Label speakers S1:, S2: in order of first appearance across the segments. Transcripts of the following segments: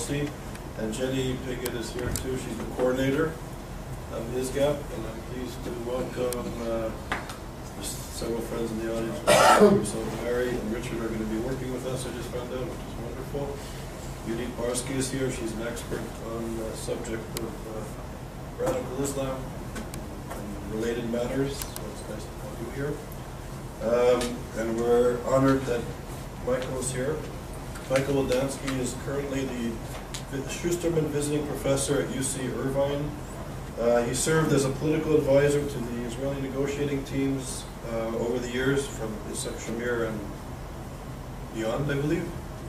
S1: policy. And Jenny Piggott is here too. She's the coordinator of ISGAP, and I'm pleased to welcome there's several friends in the audience. So Mary and Richard are going to be working with us, I just found out, which is wonderful. Judith Barsky is here. She's an expert on the subject of radical Islam and related matters, so it's nice to have you here. And we're honored that Michael is here. Michael Wodansky is currently the Schusterman Visiting Professor at UC Irvine. He served as a political advisor to the Israeli negotiating teams over the years from Yitzhak Shamir and beyond, I believe.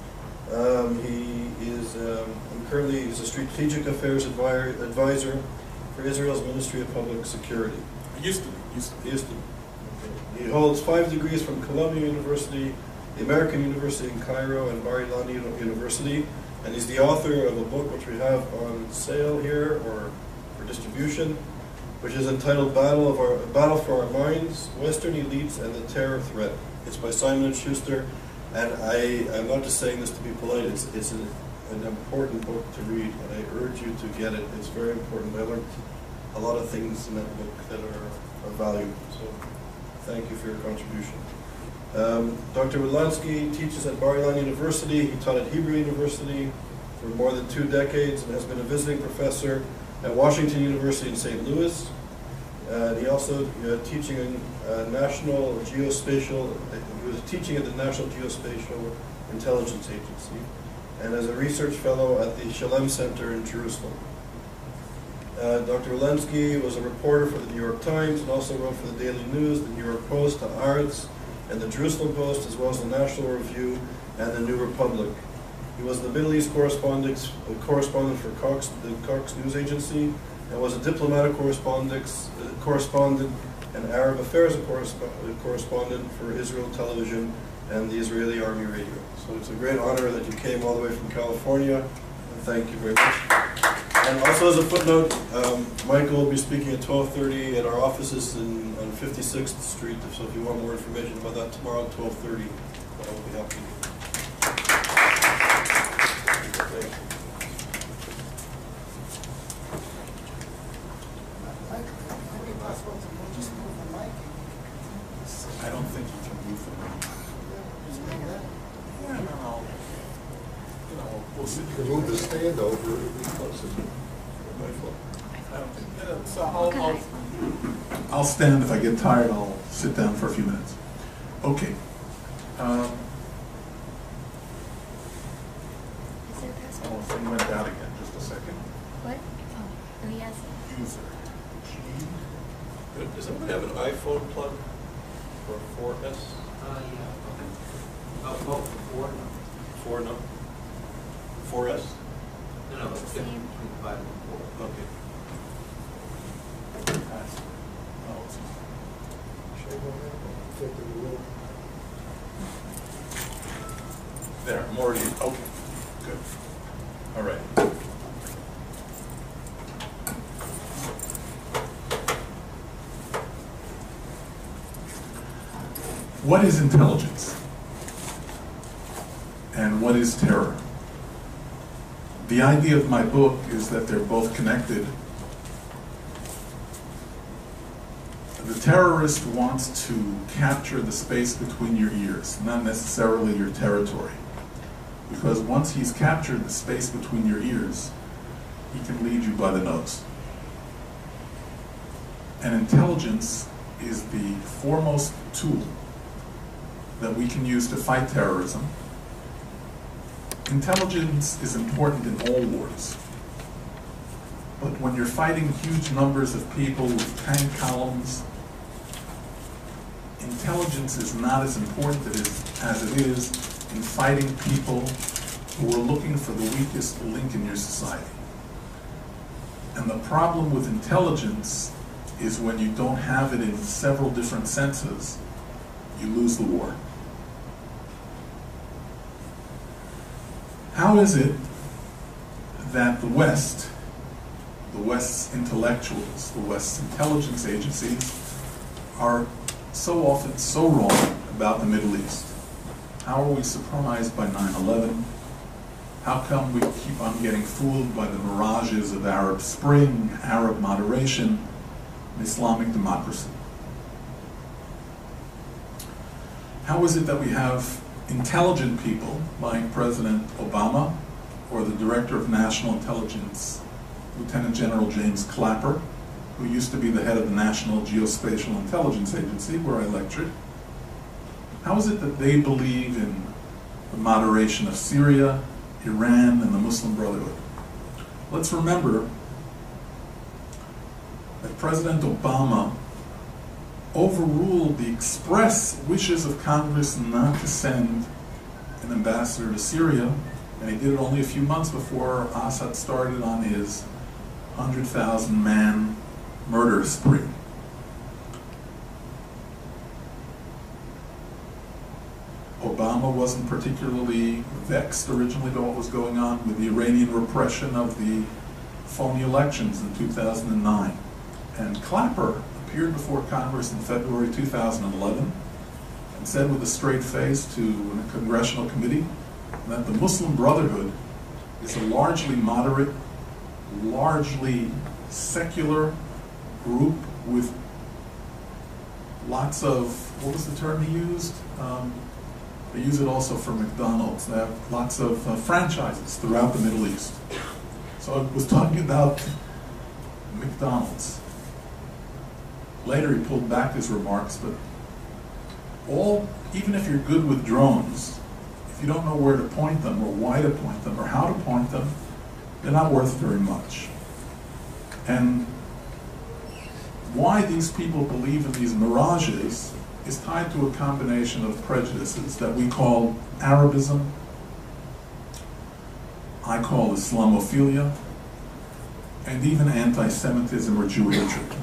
S1: He is currently he's a strategic affairs advisor for Israel's Ministry of Public Security.
S2: He used to.
S1: Okay. He holds 5 degrees from Columbia University, the American University in Cairo, and Bar-Ilan University. And he's the author of a book which we have on sale here or for distribution, which is entitled Battle for Our Minds, Western Elites and the Terror Threat. It's by Simon & Schuster, and I'm not just saying this to be polite, it's an important book to read, and I urge you to get it. It's very important. I learned a lot of things in that book that are of value, so thank you for your contribution. Dr. Wodansky teaches at Bar-Ilan University. He taught at Hebrew University for more than 2 decades and has been a visiting professor at Washington University in St. Louis. And he also teaching in National Geospatial. He was teaching at the National Geospatial Intelligence Agency, and as a research fellow at the Shalem Center in Jerusalem. Dr. Wodansky was a reporter for the New York Times and also wrote for the Daily News, the New York Post, Haaretz, and the Jerusalem Post, as well as the National Review and the New Republic. He was the Middle East correspondent for the Cox News Agency, and was a diplomatic correspondent and Arab affairs correspondent for Israel Television and the Israeli Army Radio. So it's a great honor that you came all the way from California, and thank you very much. And also as a footnote, Michael will be speaking at 12:30 at our offices on 56th Street, so if you want more information about that tomorrow at 12:30, I'll be happy. Thank you.
S2: I don't think you can move them. Yeah, no. We'll see.
S3: You can move the stand over, it'll be closer.
S2: I don't think. Yeah, so I'll stand. If I get tired, I'll sit down for a few minutes. Okay. Oh, thing went out again. Just a second.
S4: What? Oh, yes.
S2: User.
S1: Good. Does anybody have an iPhone plug for 4S?
S5: Yeah. Oh, 4?
S1: 4, no? 4S?
S5: No, it's
S4: Same.
S5: between 5 and 4.
S1: Okay.
S2: There, I'm already, okay, good. All right. What is intelligence? And what is terror? The idea of my book is that they're both connected. The terrorist wants to capture the space between your ears, not necessarily your territory. Because once he's captured the space between your ears, he can lead you by the nose. And intelligence is the foremost tool that we can use to fight terrorism. Intelligence is important in all wars. But when you're fighting huge numbers of people with tank columns, intelligence is not as important as it is in fighting people who are looking for the weakest link in your society. And the problem with intelligence is when you don't have it in several different senses, you lose the war. How is it that the West's intellectuals, the West's intelligence agencies, are so often so wrong about the Middle East? How are we surprised by 9/11? How come we keep on getting fooled by the mirages of Arab Spring, Arab moderation, and Islamic democracy? How is it that we have intelligent people like President Obama or the Director of National Intelligence, Lieutenant General James Clapper, who used to be the head of the National Geospatial Intelligence Agency, where I lectured? How is it that they believe in the moderation of Syria, Iran, and the Muslim Brotherhood? Let's remember that President Obama overruled the express wishes of Congress not to send an ambassador to Syria, and he did it only a few months before Assad started on his 100,000-man murder spree. Obama wasn't particularly vexed originally by what was going on with the Iranian repression of the phony elections in 2009. And Clapper appeared before Congress in February 2011 and said with a straight face to a congressional committee that the Muslim Brotherhood is a largely moderate, largely secular group with lots of, what was the term he used? They use it also for McDonald's. They have lots of franchises throughout the Middle East. So I was talking about McDonald's. Later he pulled back his remarks, but even if you're good with drones, if you don't know where to point them or why to point them or how to point them, they're not worth very much. And why these people believe in these mirages is tied to a combination of prejudices that we call Arabism, I call Islamophilia, and even anti-Semitism or Jew hatred.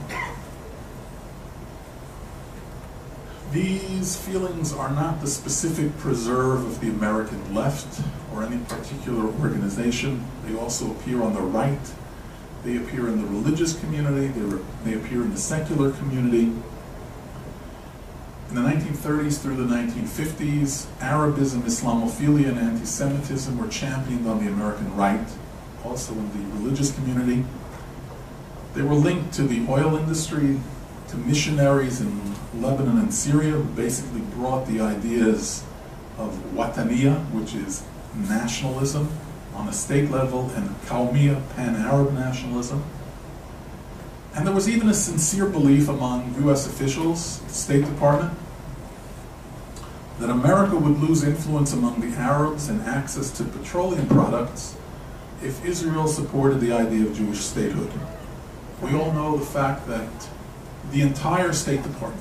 S2: These feelings are not the specific preserve of the American left or any particular organization. They also appear on the right. They appear in the religious community. They appear in the secular community. In the 1930s through the 1950s, Arabism, Islamophilia, and anti-Semitism were championed on the American right, also in the religious community. They were linked to the oil industry, to missionaries in Lebanon and Syria, who basically brought the ideas of Wataniya, which is nationalism on a state level, and Qawmiya, pan-Arab nationalism. And there was even a sincere belief among US officials, the State Department, that America would lose influence among the Arabs and access to petroleum products if Israel supported the idea of Jewish statehood. We all know the fact that the entire State Department,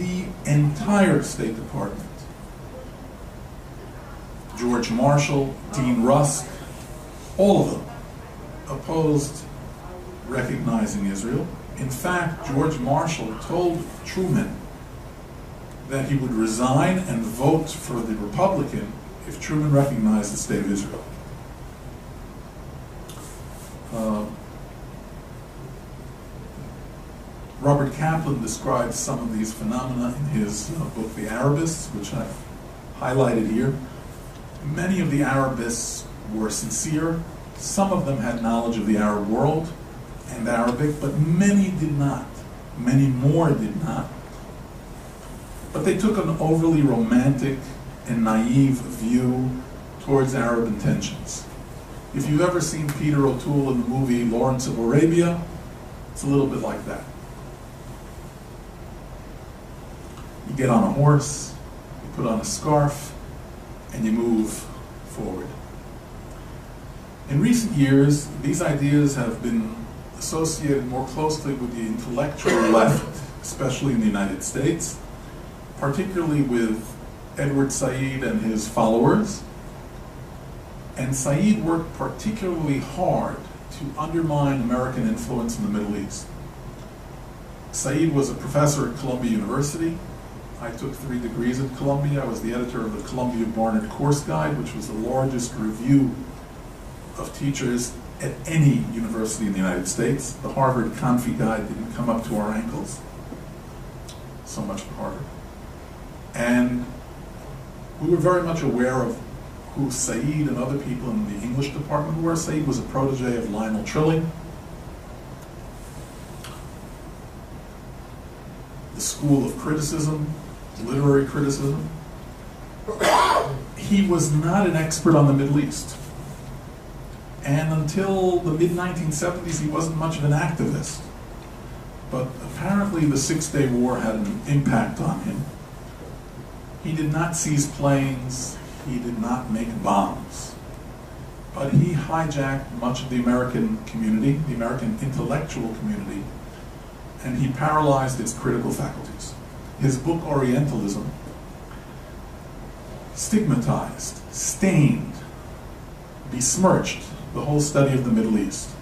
S2: George Marshall, Dean Rusk, all of them opposed recognizing Israel. In fact, George Marshall told Truman that he would resign and vote for the Republican if Truman recognized the State of Israel. Robert Kaplan describes some of these phenomena in his book, The Arabists, which I've highlighted here. Many of the Arabists were sincere. Some of them had knowledge of the Arab world and Arabic, but many did not. Many more did not. But they took an overly romantic and naive view towards Arab intentions. If you've ever seen Peter O'Toole in the movie Lawrence of Arabia, it's a little bit like that. You get on a horse, you put on a scarf, and you move forward. In recent years, these ideas have been associated more closely with the intellectual left, especially in the United States, particularly with Edward Said and his followers. And Said worked particularly hard to undermine American influence in the Middle East. Said was a professor at Columbia University. I took 3 degrees at Columbia. I was the editor of the Columbia Barnard Course Guide, which was the largest review of teachers at any university in the United States. The Harvard Confi Guide didn't come up to our ankles. So much for Harvard. And we were very much aware of who Said and other people in the English department were. Said was a protege of Lionel Trilling. The school of criticism, literary criticism. He was not an expert on the Middle East. And until the mid-1970s, he wasn't much of an activist. But apparently the Six-Day War had an impact on him. He did not seize planes, he did not make bombs. But he hijacked much of the American community, the American intellectual community, and he paralyzed its critical faculties. His book, Orientalism, stigmatized, stained, besmirched the whole study of the Middle East.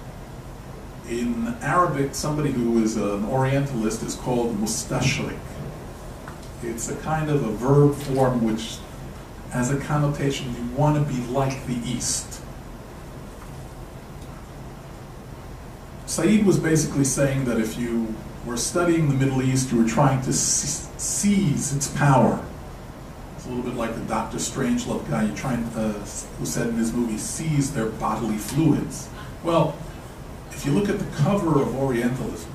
S2: In Arabic, somebody who is an Orientalist is called mustashrik. It's a kind of a verb form which has a connotation, you want to be like the East. Said was basically saying that if you were studying the Middle East, you were trying to seize its power. It's a little bit like the Dr. Strangelove guy who said in his movie, seize their bodily fluids. Well, if you look at the cover of Orientalism,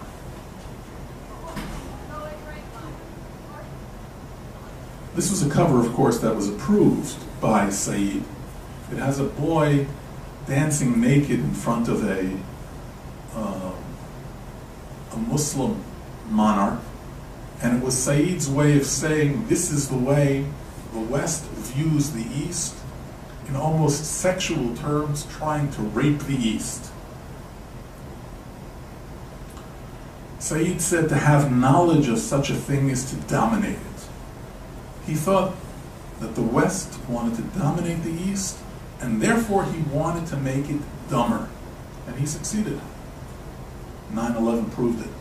S2: this was a cover, of course, that was approved by Said. It has a boy dancing naked in front of a Muslim monarch, and it was Said's way of saying this is the way the West views the East, in almost sexual terms, trying to rape the East. Said said to have knowledge of such a thing is to dominate it. He thought that the West wanted to dominate the East, and therefore he wanted to make it dumber. And he succeeded. 9/11 proved it.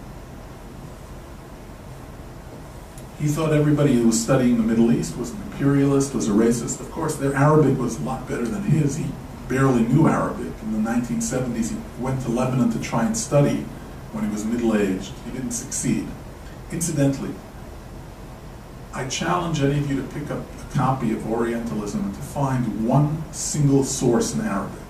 S2: He thought everybody who was studying the Middle East was an imperialist, was a racist. Of course, their Arabic was a lot better than his. He barely knew Arabic. In the 1970s, he went to Lebanon to try and study when he was middle-aged. He didn't succeed. Incidentally, I challenge any of you to pick up a copy of Orientalism and to find one single source in Arabic.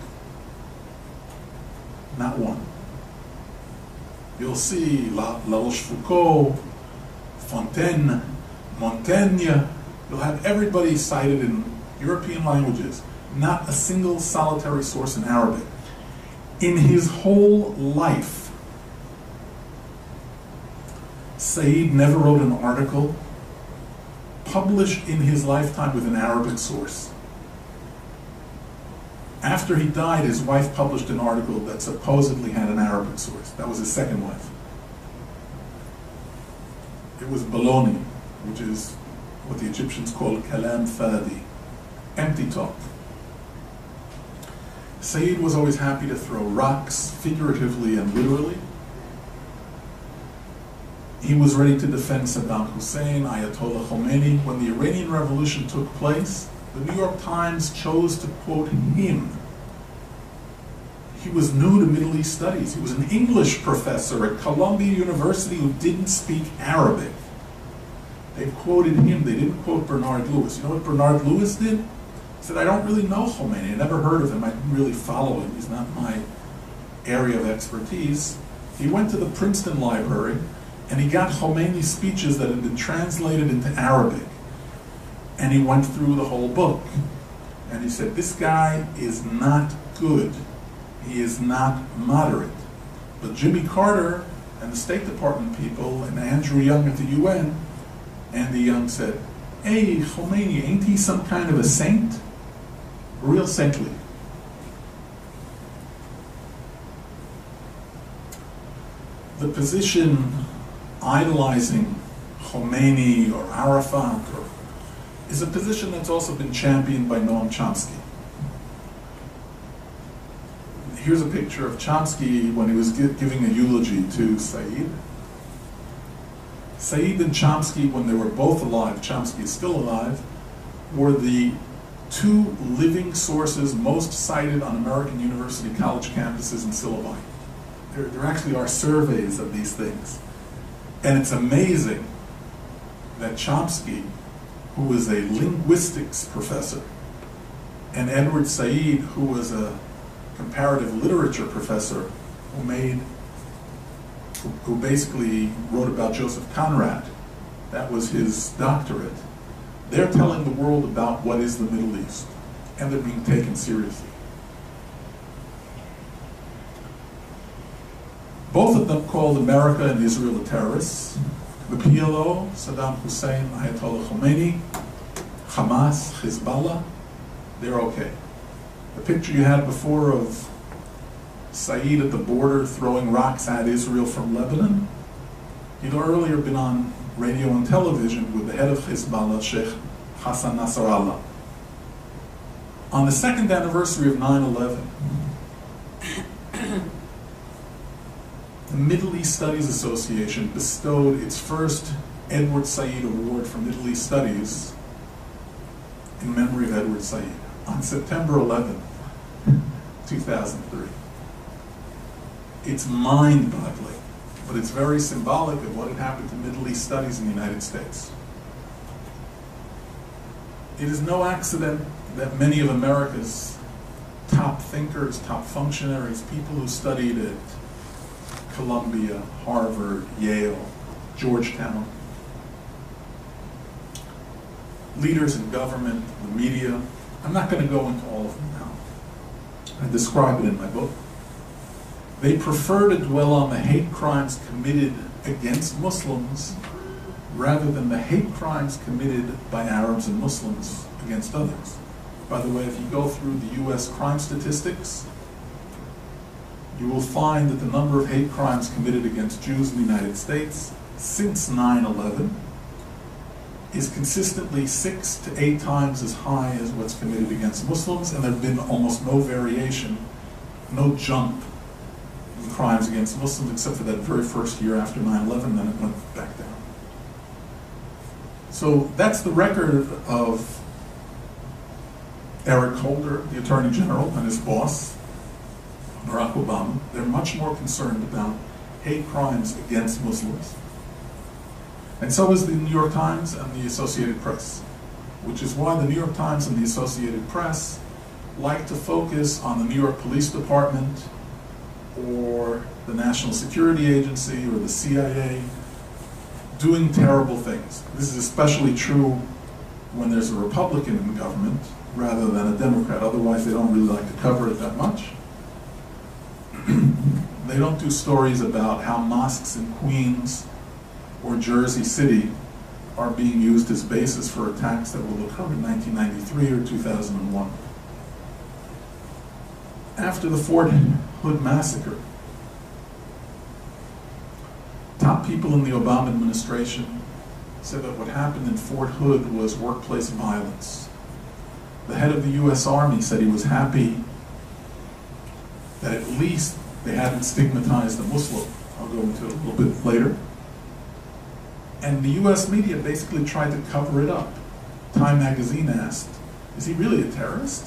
S2: Not one. You'll see La Rochefoucauld, Fontaine, Montaigne. You'll have everybody cited in European languages. Not a single solitary source in Arabic. In his whole life, Said never wrote an article published in his lifetime with an Arabic source. After he died, his wife published an article that supposedly had an Arabic source. That was his second wife. It was baloney, which is what the Egyptians called kalam fadi, empty talk. Said was always happy to throw rocks, figuratively and literally. He was ready to defend Saddam Hussein, Ayatollah Khomeini. When the Iranian Revolution took place, the New York Times chose to quote him. He was new to Middle East studies. He was an English professor at Columbia University who didn't speak Arabic. They quoted him. They didn't quote Bernard Lewis. You know what Bernard Lewis did? He said, I don't really know Khomeini. I never heard of him. I didn't really follow him. He's not my area of expertise. He went to the Princeton Library and he got Khomeini's speeches that had been translated into Arabic. And he went through the whole book. And he said, this guy is not good. He is not moderate. But Jimmy Carter and the State Department people and Andrew Young at the UN, Andy Young said, hey, Khomeini, ain't he some kind of a saint? Real saintly. The position idolizing Khomeini or Arafat is a position that's also been championed by Noam Chomsky. Here's a picture of Chomsky when he was giving a eulogy to Said. Said and Chomsky, when they were both alive, Chomsky is still alive, were the two living sources most cited on American university college campuses and syllabi. There actually are surveys of these things. And it's amazing that Chomsky, who was a linguistics professor, And Edward Said, who was a comparative literature professor who basically wrote about Joseph Conrad, that was his doctorate, they're telling the world about what is the Middle East, and they're being taken seriously. Both of them called America and Israel the terrorists. The PLO, Saddam Hussein, Ayatollah Khomeini, Hamas, Hezbollah, they're okay. The picture you had before of Said at the border throwing rocks at Israel from Lebanon, he'd earlier been on radio and television with the head of Hezbollah, Sheikh Hassan Nasrallah. On the second anniversary of 9/11, the Middle East Studies Association bestowed its first Edward Said Award for Middle East Studies in memory of Edward Said on September 11, 2003. It's mind-boggling, but it's very symbolic of what had happened to Middle East studies in the United States. It is no accident that many of America's top thinkers, top functionaries, people who studied at Columbia, Harvard, Yale, Georgetown, leaders in government, the media, I'm not going to go into all of them now. I describe it in my book. They prefer to dwell on the hate crimes committed against Muslims rather than the hate crimes committed by Arabs and Muslims against others. By the way, if you go through the US crime statistics, you will find that the number of hate crimes committed against Jews in the United States since 9/11 is consistently 6 to 8 times as high as what's committed against Muslims, and there have been almost no variation, no jump in crimes against Muslims except for that very first year after 9/11, then it went back down. So that's the record of Eric Holder, the Attorney General, and his boss, Barack Obama. They're much more concerned about hate crimes against Muslims. And so is the New York Times and the Associated Press, which is why the New York Times and the Associated Press like to focus on the New York Police Department or the National Security Agency or the CIA doing terrible things. This is especially true when there's a Republican in government rather than a Democrat. Otherwise, they don't really like to cover it that much. They don't do stories about how mosques in Queens or Jersey City are being used as basis for attacks that will occur in 1993 or 2001. After the Fort Hood massacre, top people in the Obama administration said that what happened in Fort Hood was workplace violence. The head of the US Army said he was happy that at least they hadn't stigmatized a Muslim. I'll go into it a little bit later. And the US media basically tried to cover it up. Time magazine asked, is he really a terrorist?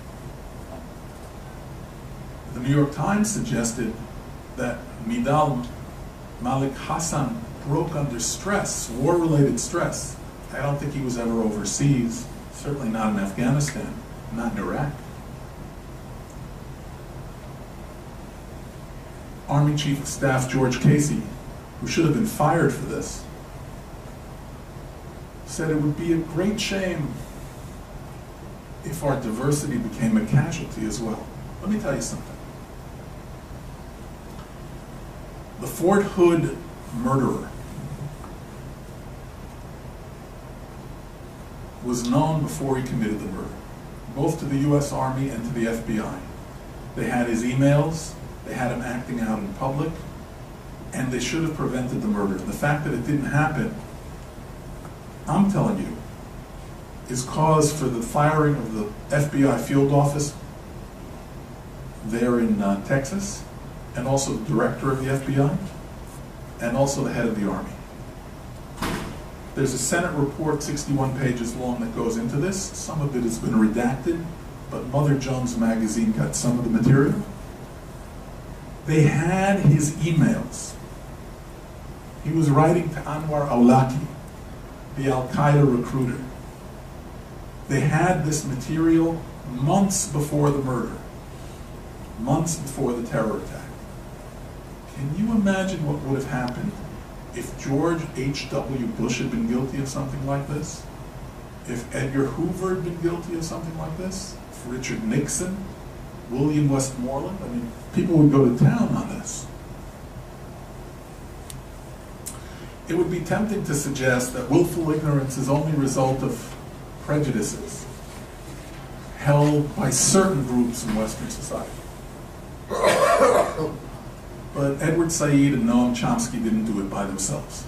S2: The New York Times suggested that Midal Malik Hassan broke under stress, war-related stress. I don't think he was ever overseas, certainly not in Afghanistan, not in Iraq. Army Chief of Staff George Casey, who should have been fired for this, said it would be a great shame if our diversity became a casualty as well. Let me tell you something. The Fort Hood murderer was known before he committed the murder, both to the US Army and to the FBI. They had his emails, they had him acting out in public, and they should have prevented the murder. The fact that it didn't happen, I'm telling you, is cause for the firing of the FBI field office there in Texas, and also the director of the FBI, and also the head of the Army. There's a Senate report, 61 pages long, that goes into this. Some of it has been redacted, but Mother Jones magazine got some of the material. They had his emails. He was writing to Anwar Awlaki, the Al-Qaeda recruiter. They had this material months before the murder, months before the terror attack. Can you imagine what would have happened if George H.W. Bush had been guilty of something like this? If Edgar Hoover had been guilty of something like this? If Richard Nixon, William Westmoreland? I mean, people would go to town on this. It would be tempting to suggest that willful ignorance is only a result of prejudices held by certain groups in Western society. But Edward Said and Noam Chomsky didn't do it by themselves.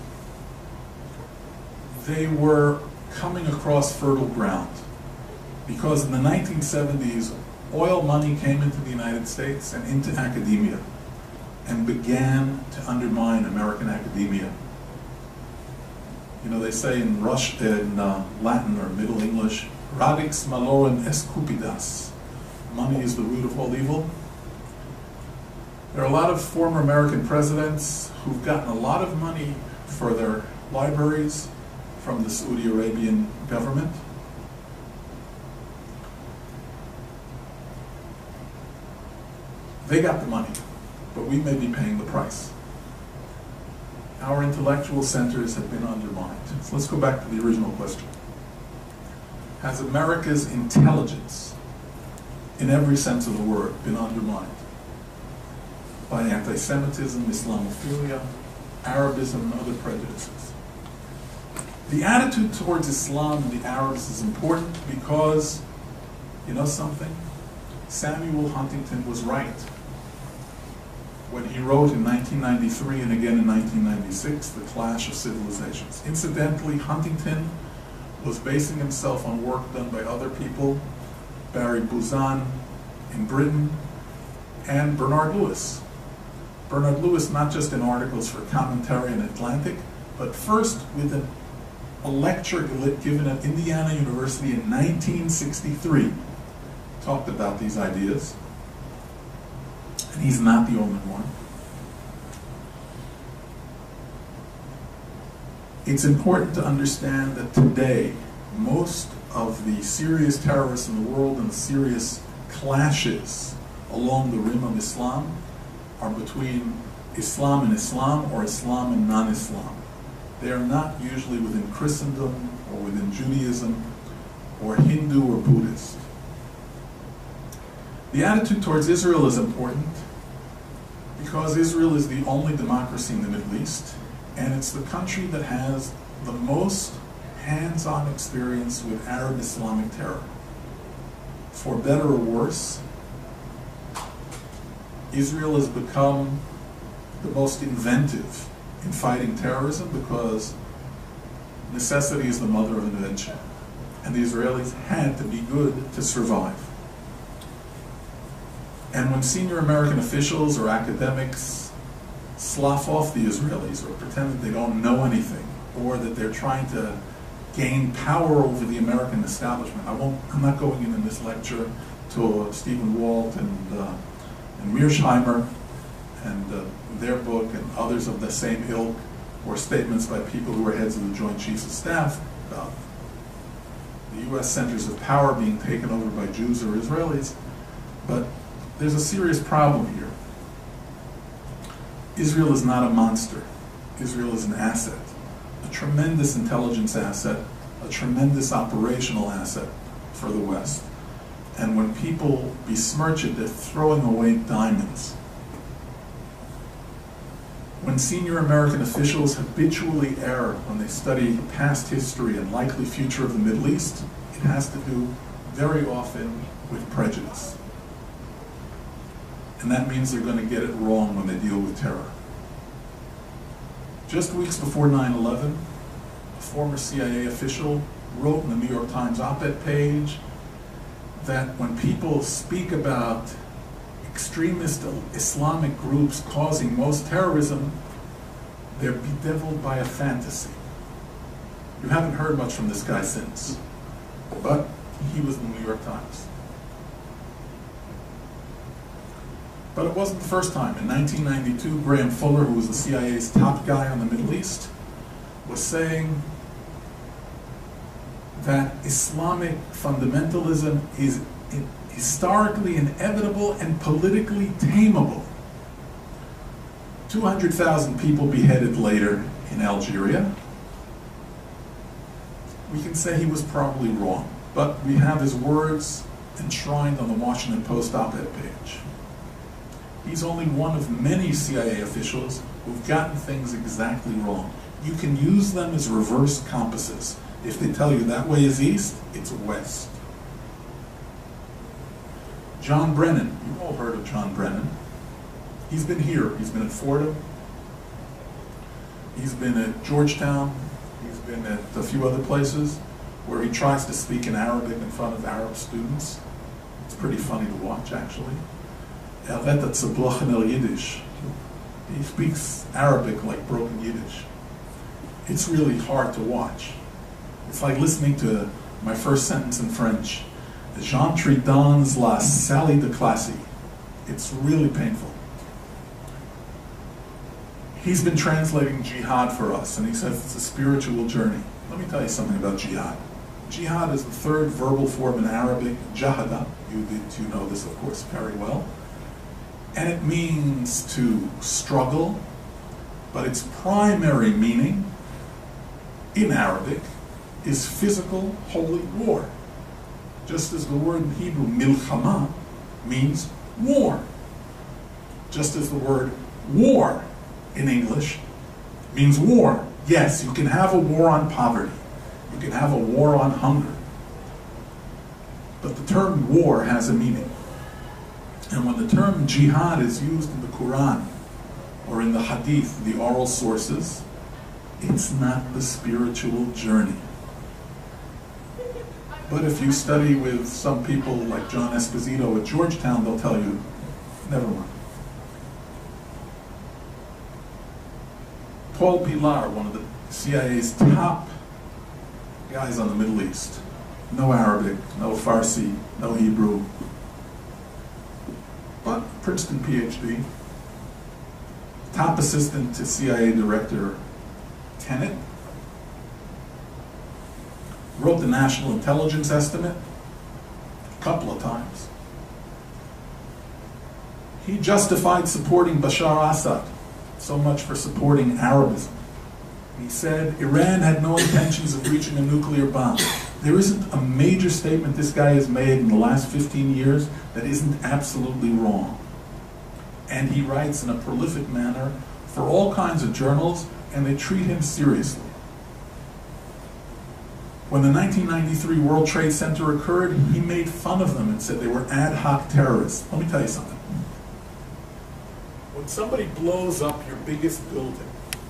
S2: They were coming across fertile ground because in the 1970s, oil money came into the United States and into academia and began to undermine American academia. You know, they say in Latin or Middle English, radix malorum est cupidas. Money is the root of all evil. There are a lot of former American presidents who've gotten a lot of money for their libraries from the Saudi Arabian government. They got the money, but we may be paying the price. Our intellectual centers have been undermined. So let's go back to the original question. Has America's intelligence, in every sense of the word, been undermined by anti-Semitism, Islamophilia, Arabism, and other prejudices? The attitude towards Islam and the Arabs is important because, you know something? Samuel Huntington was right when he wrote in 1993 and again in 1996, The Clash of Civilizations. Incidentally, Huntington was basing himself on work done by other people, Barry Buzan in Britain, and Bernard Lewis. Bernard Lewis, not just in articles for Commentary and Atlantic, but first with a lecture given at Indiana University in 1963, talked about these ideas. And he's not the only one. It's important to understand that today, most of the serious terrorists in the world and the serious clashes along the rim of Islam are between Islam and Islam or Islam and non-Islam. They are not usually within Christendom or within Judaism or Hindu or Buddhist. The attitude towards Israel is important because Israel is the only democracy in the Middle East, and it's the country that has the most hands-on experience with Arab Islamic terror. For better or worse, Israel has become the most inventive in fighting terrorism because necessity is the mother of invention, and the Israelis had to be good to survive. And when senior American officials or academics slough off the Israelis or pretend that they don't know anything or that they're trying to gain power over the American establishment, I'm not going in this lecture to Stephen Walt and Mearsheimer and their book and others of the same ilk, or statements by people who are heads of the Joint Chiefs of Staff about the U.S. centers of power being taken over by Jews or Israelis. But there's a serious problem here. Israel is not a monster. Israel is an asset, a tremendous intelligence asset, a tremendous operational asset for the West. And when people besmirch it, they're throwing away diamonds. When senior American officials habitually err when they study past history and likely future of the Middle East, it has to do very often with prejudice. And that means they're going to get it wrong when they deal with terror. Just weeks before 9/11, a former CIA official wrote in the New York Times op-ed page that when people speak about extremist Islamic groups causing most terrorism, they're bedeviled by a fantasy. You haven't heard much from this guy since, but he was in the New York Times. But it wasn't the first time. In 1992, Graham Fuller, who was the CIA's top guy on the Middle East, was saying that Islamic fundamentalism is historically inevitable and politically tameable. 200,000 people beheaded later in Algeria. We can say he was probably wrong, but we have his words enshrined on the Washington Post op-ed page. He's only one of many CIA officials who've gotten things exactly wrong. You can use them as reverse compasses. If they tell you that way is east, it's west. John Brennan, you've all heard of John Brennan. He's been here, he's been at Fordham, he's been at Georgetown, he's been at a few other places where he tries to speak in Arabic in front of Arab students. It's pretty funny to watch, actually. Yiddish. He speaks Arabic like broken Yiddish. It's really hard to watch. It's like listening to my first sentence in French. J'entre dans la salle de classe. It's really painful. He's been translating jihad for us, and he says it's a spiritual journey. Let me tell you something about jihad. Jihad is the third verbal form in Arabic, jahada. You know this, of course, very well. And it means to struggle, but its primary meaning in Arabic is physical holy war. Just as the word in Hebrew, milchama, means war. Just as the word war in English means war. Yes, you can have a war on poverty. You can have a war on hunger. But the term war has a meaning. And when the term jihad is used in the Quran or in the Hadith, the oral sources, it's not the spiritual journey. But if you study with some people like John Esposito at Georgetown, they'll tell you, never mind. Paul Pilar, one of the CIA's top guys on the Middle East, no Arabic, no Farsi, no Hebrew, but Princeton PhD, top assistant to CIA Director Tenet, wrote the National Intelligence Estimate a couple of times. He justified supporting Bashar Assad, so much for supporting Arabism. He said Iran had no intentions of reaching a nuclear bomb. There isn't a major statement this guy has made in the last 15 years that isn't absolutely wrong. And he writes in a prolific manner for all kinds of journals, and they treat him seriously. When the 1993 World Trade Center occurred, he made fun of them and said they were ad hoc terrorists. Let me tell you something. When somebody blows up your biggest building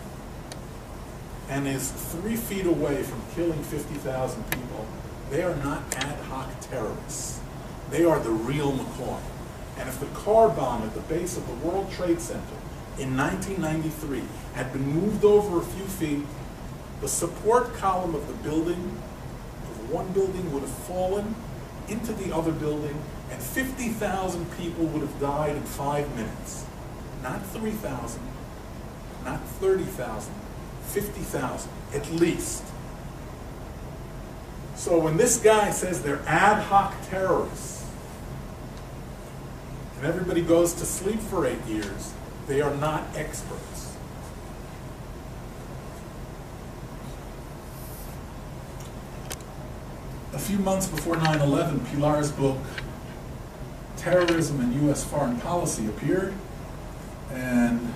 S2: and is 3 feet away from killing 50,000 people, they are not ad hoc terrorists. They are the real McCoy. And if the car bomb at the base of the World Trade Center in 1993 had been moved over a few feet, the support column of the building, of one building, would have fallen into the other building, and 50,000 people would have died in 5 minutes. Not 3,000, not 30,000, 50,000, at least. So when this guy says they're ad hoc terrorists, and everybody goes to sleep for 8 years, they are not experts. A few months before 9/11, Pilar's book, Terrorism and U.S. Foreign Policy, appeared, and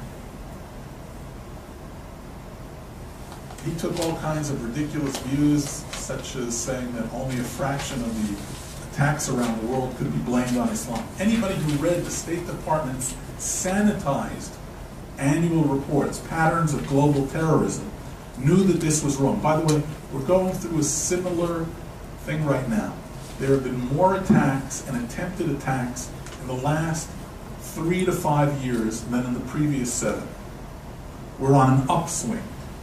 S2: he took all kinds of ridiculous views, such as saying that only a fraction of the attacks around the world could be blamed on Islam. Anybody who read the State Department's sanitized annual reports, Patterns of Global Terrorism, knew that this was wrong. By the way, we're going through a similar thing right now. There have been more attacks and attempted attacks in the last 3 to 5 years than in the previous 7. We're on an upswing.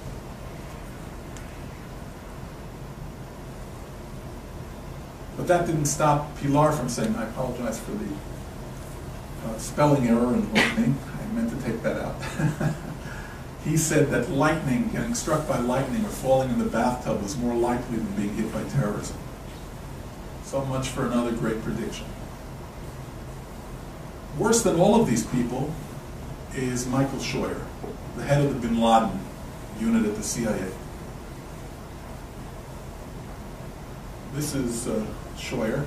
S2: But that didn't stop Pilar from saying, I apologize for the spelling error in lightning. I meant to take that out. He said that lightning, getting struck by lightning or falling in the bathtub, was more likely than being hit by terrorism. So much for another great prediction. Worse than all of these people is Michael Scheuer, the head of the Bin Laden unit at the CIA. This is Scheuer.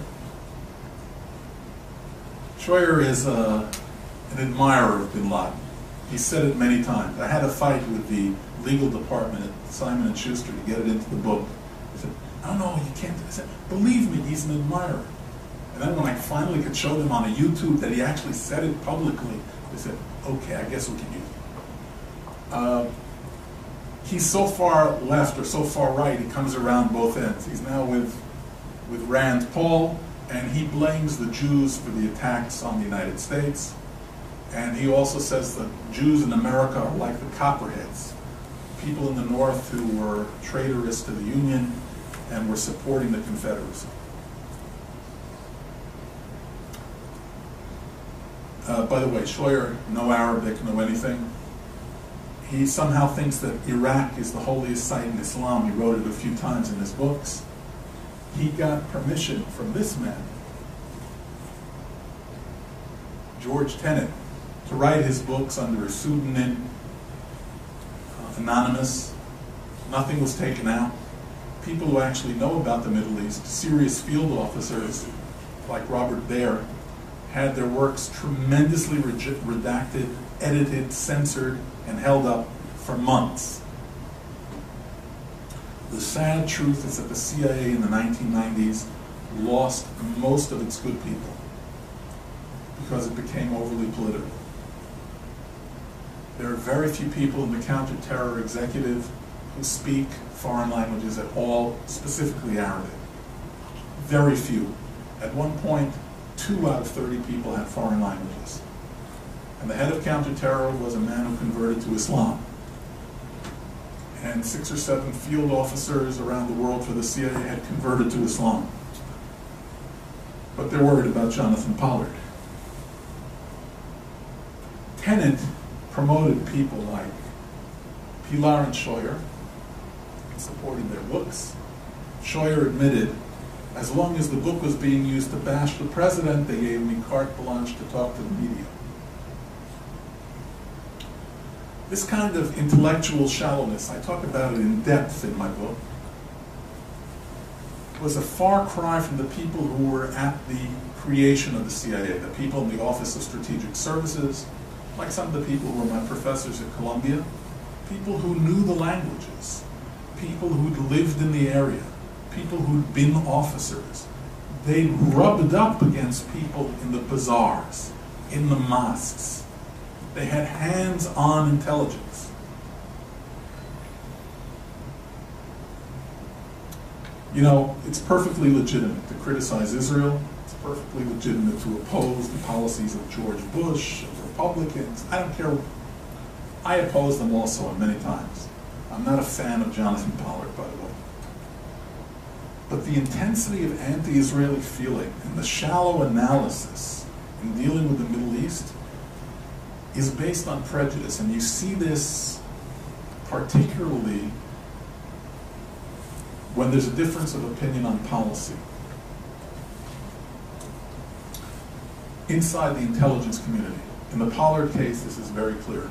S2: Scheuer is an admirer of Bin Laden. He said it many times. I had a fight with the legal department at Simon & Schuster to get it into the book. He said, "Oh no, you can't." I said, "Believe me, he's an admirer." And then when I finally could show them on a YouTube that he actually said it publicly, they said, "Okay, I guess we can use it." He's so far left or so far right, he comes around both ends. He's now with Rand Paul, and he blames the Jews for the attacks on the United States. And he also says that Jews in America are like the Copperheads, people in the North who were traitorous to the Union and were supporting the Confederacy. By the way, Scheuer, no Arabic, no anything. He somehow thinks that Iraq is the holiest site in Islam. He wrote it a few times in his books. He got permission from this man, George Tenet, to write his books under a pseudonym, anonymous. Nothing was taken out. People who actually know about the Middle East, serious field officers like Robert Baer, had their works tremendously redacted, edited, censored, and held up for months. The sad truth is that the CIA in the 1990s lost most of its good people because it became overly political. There are very few people in the counterterror executive who speak foreign languages at all, specifically Arabic. Very few. At one point, 2 out of 30 people had foreign languages. And the head of counterterror was a man who converted to Islam. And 6 or 7 field officers around the world for the CIA had converted to Islam. But they're worried about Jonathan Pollard. Tenet promoted people like Pilar and Scheuer, supporting their books. Scheuer admitted, as long as the book was being used to bash the president, they gave me carte blanche to talk to the media. This kind of intellectual shallowness, I talk about it in depth in my book, was a far cry from the people who were at the creation of the CIA, the people in the Office of Strategic Services, like some of the people who were my professors at Columbia, people who knew the languages, people who'd lived in the area, people who'd been officers. They'd rubbed up against people in the bazaars, in the mosques. They had hands-on intelligence. You know, it's perfectly legitimate to criticize Israel. It's perfectly legitimate to oppose the policies of George Bush, of Republicans. I don't care. I oppose them also many times. I'm not a fan of Jonathan Pollard, by the way. But the intensity of anti-Israeli feeling and the shallow analysis in dealing with the Middle East is based on prejudice. And you see this particularly when there's a difference of opinion on policy. Inside the intelligence community. In the Pollard case, this is very clear.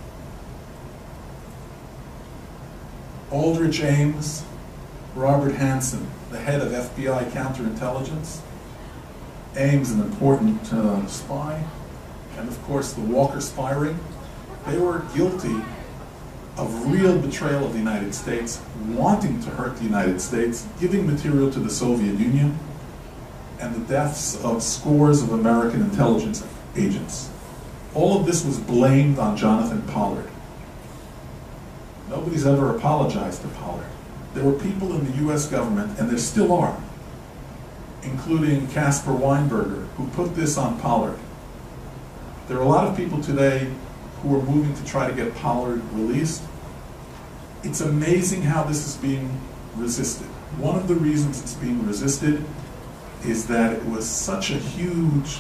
S2: Aldrich Ames, Robert Hanssen, the head of FBI counterintelligence, Ames, an important spy, and of course the Walker spy ring, they were guilty of real betrayal of the United States, wanting to hurt the United States, giving material to the Soviet Union, and the deaths of scores of American intelligence agents. All of this was blamed on Jonathan Pollard. Nobody's ever apologized to Pollard. There were people in the US government, and there still are, including Caspar Weinberger, who put this on Pollard. There are a lot of people today who are moving to try to get Pollard released. It's amazing how this is being resisted. One of the reasons it's being resisted is that it was such a huge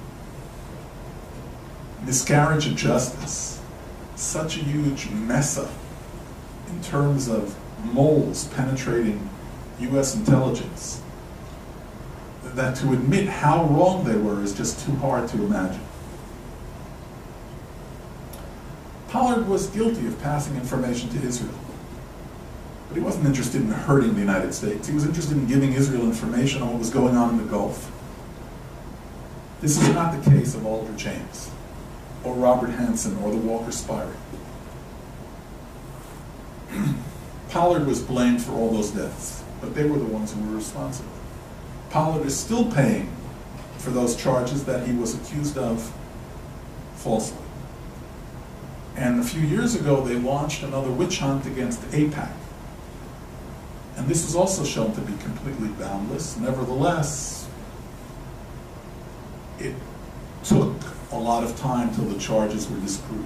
S2: miscarriage of justice, such a huge mess up in terms of moles penetrating US intelligence, that to admit how wrong they were is just too hard to imagine. Pollard was guilty of passing information to Israel. But he wasn't interested in hurting the United States. He was interested in giving Israel information on what was going on in the Gulf. This is not the case of Aldrich Ames, or Robert Hansen, or the Walker Spire. Pollard was blamed for all those deaths, but they were the ones who were responsible. Pollard is still paying for those charges that he was accused of falsely. And a few years ago, they launched another witch hunt against AIPAC. And this was also shown to be completely boundless. Nevertheless, it took a lot of time till the charges were disproved.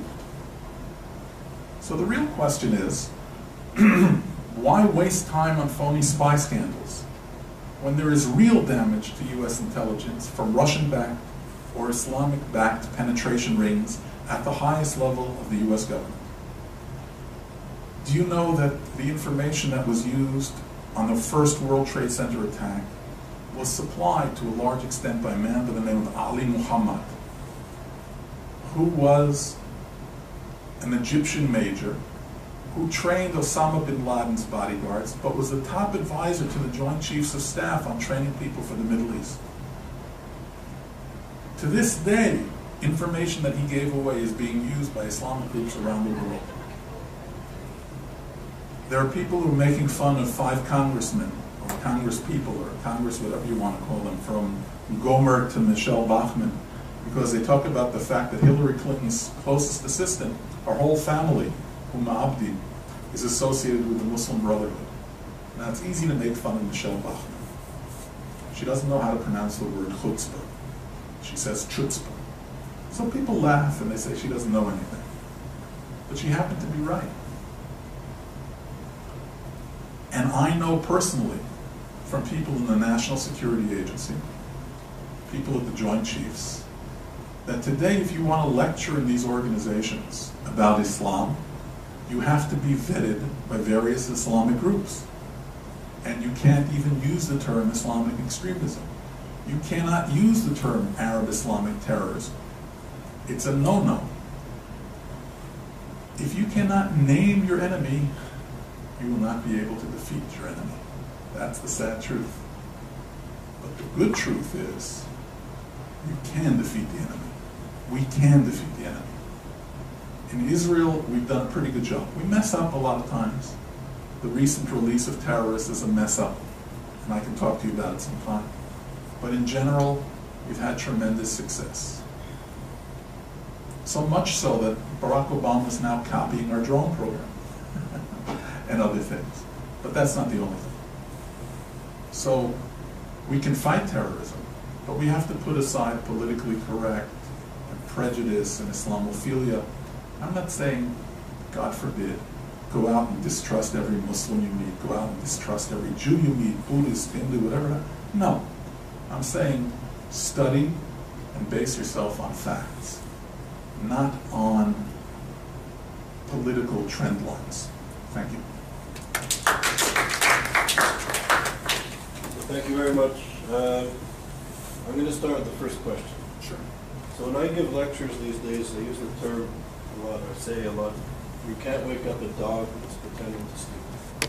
S2: So the real question is, why waste time on phony spy scandals when there is real damage to U.S. intelligence from Russian-backed or Islamic-backed penetration rings at the highest level of the U.S. government? Do you know that the information that was used on the first World Trade Center attack was supplied to a large extent by a man by the name of Ali Muhammad, who was an Egyptian major who trained Osama bin Laden's bodyguards, but was the top advisor to the Joint Chiefs of Staff on training people for the Middle East? To this day, information that he gave away is being used by Islamic groups around the world. There are people who are making fun of 5 congressmen, or Congress people, or Congress, whatever you want to call them, from Gomer to Michelle Bachmann, because they talk about the fact that Hillary Clinton's closest assistant, her whole family, Huma Abdi, is associated with the Muslim Brotherhood. Now, it's easy to make fun of Michelle Bachmann. She doesn't know how to pronounce the word chutzpah. She says chutzpah. So people laugh and they say she doesn't know anything. But she happened to be right. And I know personally from people in the National Security Agency, people at the Joint Chiefs, that today if you want to lecture in these organizations about Islam, you have to be vetted by various Islamic groups. And you can't even use the term Islamic extremism. You cannot use the term Arab Islamic terrorism. It's a no-no. If you cannot name your enemy, you will not be able to defeat your enemy. That's the sad truth. But the good truth is, you can defeat the enemy. We can defeat the enemy. In Israel, we've done a pretty good job. We mess up a lot of times. The recent release of terrorists is a mess up, and I can talk to you about it sometime. But in general, we've had tremendous success. So much so that Barack Obama is now copying our drone program and other things. But that's not the only thing. So we can fight terrorism, but we have to put aside politically correct and prejudice and Islamophilia. I'm not saying, God forbid, go out and distrust every Muslim you meet, go out and distrust every Jew you meet, Buddhist, Hindu, whatever. No. I'm saying study and base yourself on facts, not on political trend lines. Thank you.
S1: Thank you very much. I'm going to start with the first question.
S2: Sure.
S1: So when I give lectures these days, I use the term a lot, I say a lot, you can't wake up a dog that's pretending to sleep.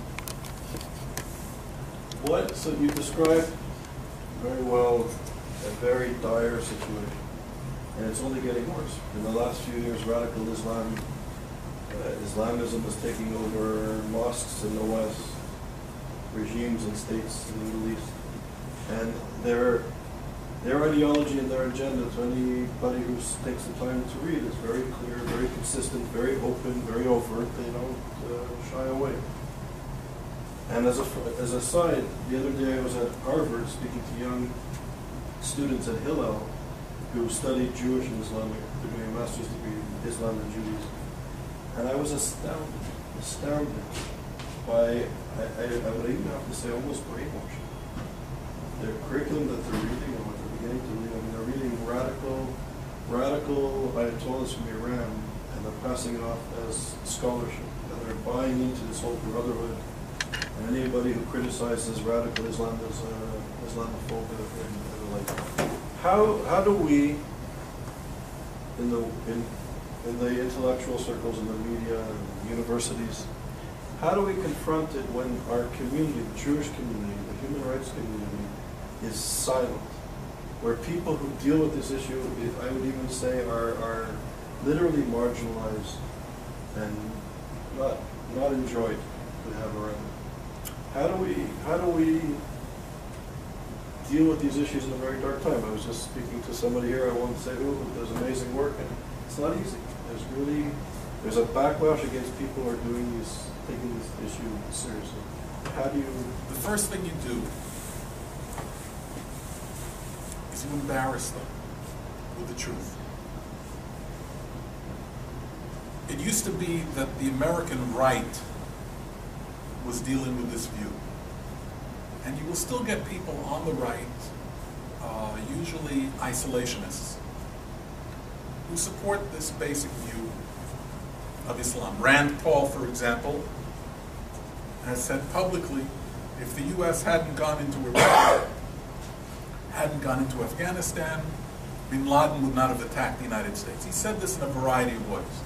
S1: So you described very well a very dire situation, and it's only getting worse. In the last few years, radical Islam, Islamism is taking over mosques in the West, regimes and states in the Middle East, and their ideology and their agenda, to anybody who takes the time to read, is very clear, very consistent, very open, very overt. They don't shy away. And as a side, the other day I was at Harvard speaking to young students at Hillel who studied Jewish and Islamic. They're doing a master's degree in Islam and Judaism. And I was astounded by, I would even have to say, almost brainwashed. Their curriculum that they're reading and what they're beginning to read, I mean, they're reading radical Ayatollahs from Iran, and they're passing it off as scholarship. And they're buying into this whole brotherhood and anybody who criticizes radical Islam is Islamophobe and the like. How do we, in the intellectual circles, in the media, and universities, how do we confront it when our community, the Jewish community, the human rights community, is silent? Where people who deal with this issue, I would even say, are literally marginalized and not enjoyed to have around. How do we deal with these issues in a very dark time? I was just speaking to somebody here, I won't say who does amazing work, and it's not easy. There's a backlash against people who are taking this issue seriously. How do you?
S2: The first thing you do is you embarrass them with the truth. It used to be that the American right was dealing with this view. And you will still get people on the right, usually isolationists, who support this basic view of Islam. Rand Paul, for example, has said publicly, if the U.S. hadn't gone into Iraq, hadn't gone into Afghanistan, bin Laden would not have attacked the United States. He said this in a variety of ways.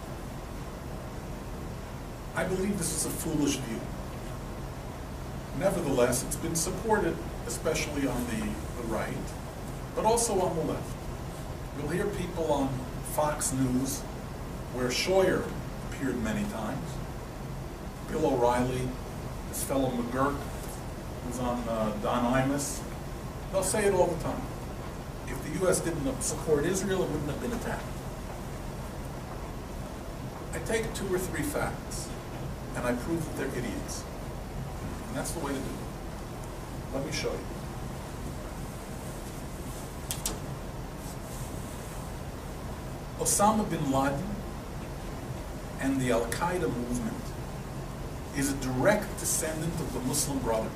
S2: I believe this is a foolish view. Nevertheless, it's been supported, especially on the right, but also on the left. You'll hear people on Fox News, where Scheuer appeared many times, Bill O'Reilly, this fellow McGurk, who's on Don Imus. They'll say it all the time. If the U.S. didn't support Israel, it wouldn't have been attacked. I take 2 or 3 facts, and I prove that they're idiots. And that's the way to do it. Let me show you. Osama bin Laden and the Al-Qaeda movement is a direct descendant of the Muslim Brotherhood.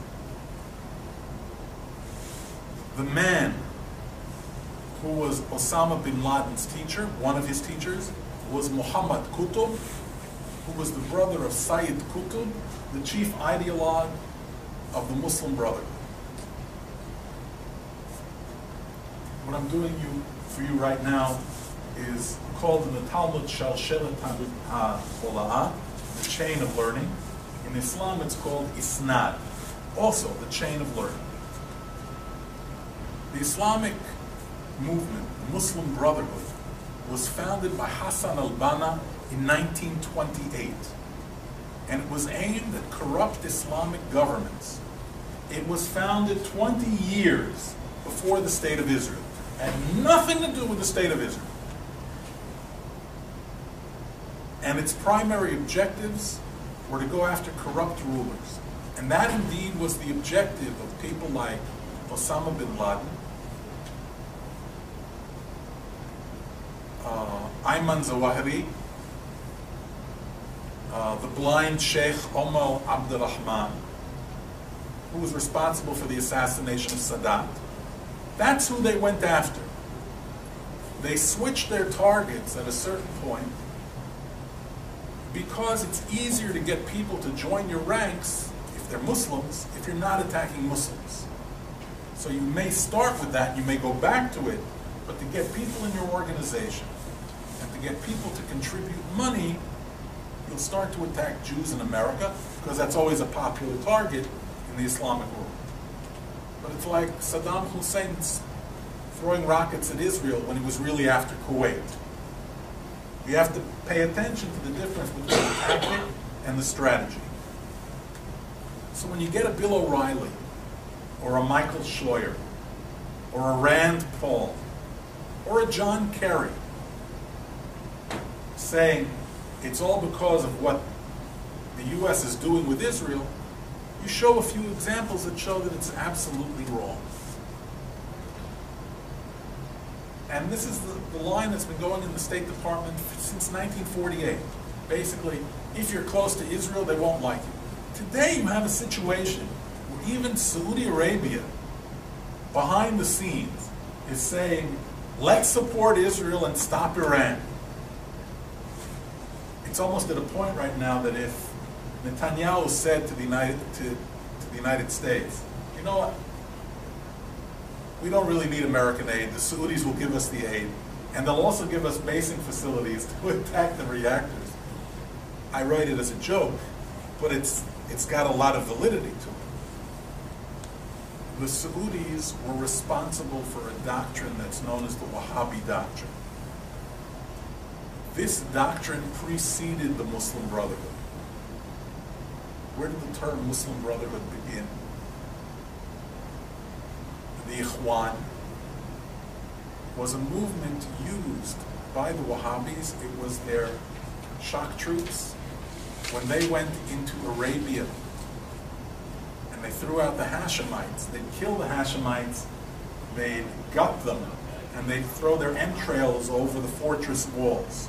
S2: The man who was Osama bin Laden's teacher, one of his teachers, was Muhammad Qutb, who was the brother of Sayyid Qutb, the chief ideologue of the Muslim Brotherhood. What I'm doing for you right now is called in the Talmud Shalshelet HaHola'ah, the chain of learning. In Islam it's called Isnad, also the chain of learning. The Islamic movement, the Muslim Brotherhood, was founded by Hassan al-Banna in 1928. And it was aimed at corrupt Islamic governments. It was founded 20 years before the State of Israel. Had nothing to do with the State of Israel. And its primary objectives were to go after corrupt rulers. And that indeed was the objective of people like Osama bin Laden, Ayman Zawahiri, the blind Sheikh Omar Abdurrahman, who was responsible for the assassination of Sadat. That's who they went after. They switched their targets at a certain point because it's easier to get people to join your ranks if they're Muslims, if you're not attacking Muslims. So you may start with that, you may go back to it, but to get people in your organization and to get people to contribute money, you'll start to attack Jews in America, because that's always a popular target in the Islamic world. But it's like Saddam Hussein's throwing rockets at Israel when he was really after Kuwait. You have to pay attention to the difference between the tactic and the strategy. So when you get a Bill O'Reilly, or a Michael Scheuer, or a Rand Paul, or a John Kerry saying it's all because of what the U.S. is doing with Israel, you show a few examples that show that it's absolutely wrong. And this is the line that's been going in the State Department since 1948. Basically, if you're close to Israel, they won't like you. Today you have a situation where even Saudi Arabia, behind the scenes, is saying, let's support Israel and stop Iran. It's almost at a point right now that if Netanyahu said to the United States, you know what? We don't really need American aid. The Saudis will give us the aid, and they'll also give us basing facilities to attack the reactors. I write it as a joke, but it's got a lot of validity to it. The Saudis were responsible for a doctrine that's known as the Wahhabi doctrine. This doctrine preceded the Muslim Brotherhood. Where did the term Muslim Brotherhood begin? The Ikhwan was a movement used by the Wahhabis. It was their shock troops. When they went into Arabia and they threw out the Hashemites, they'd kill the Hashemites, they'd gut them, and they'd throw their entrails over the fortress walls.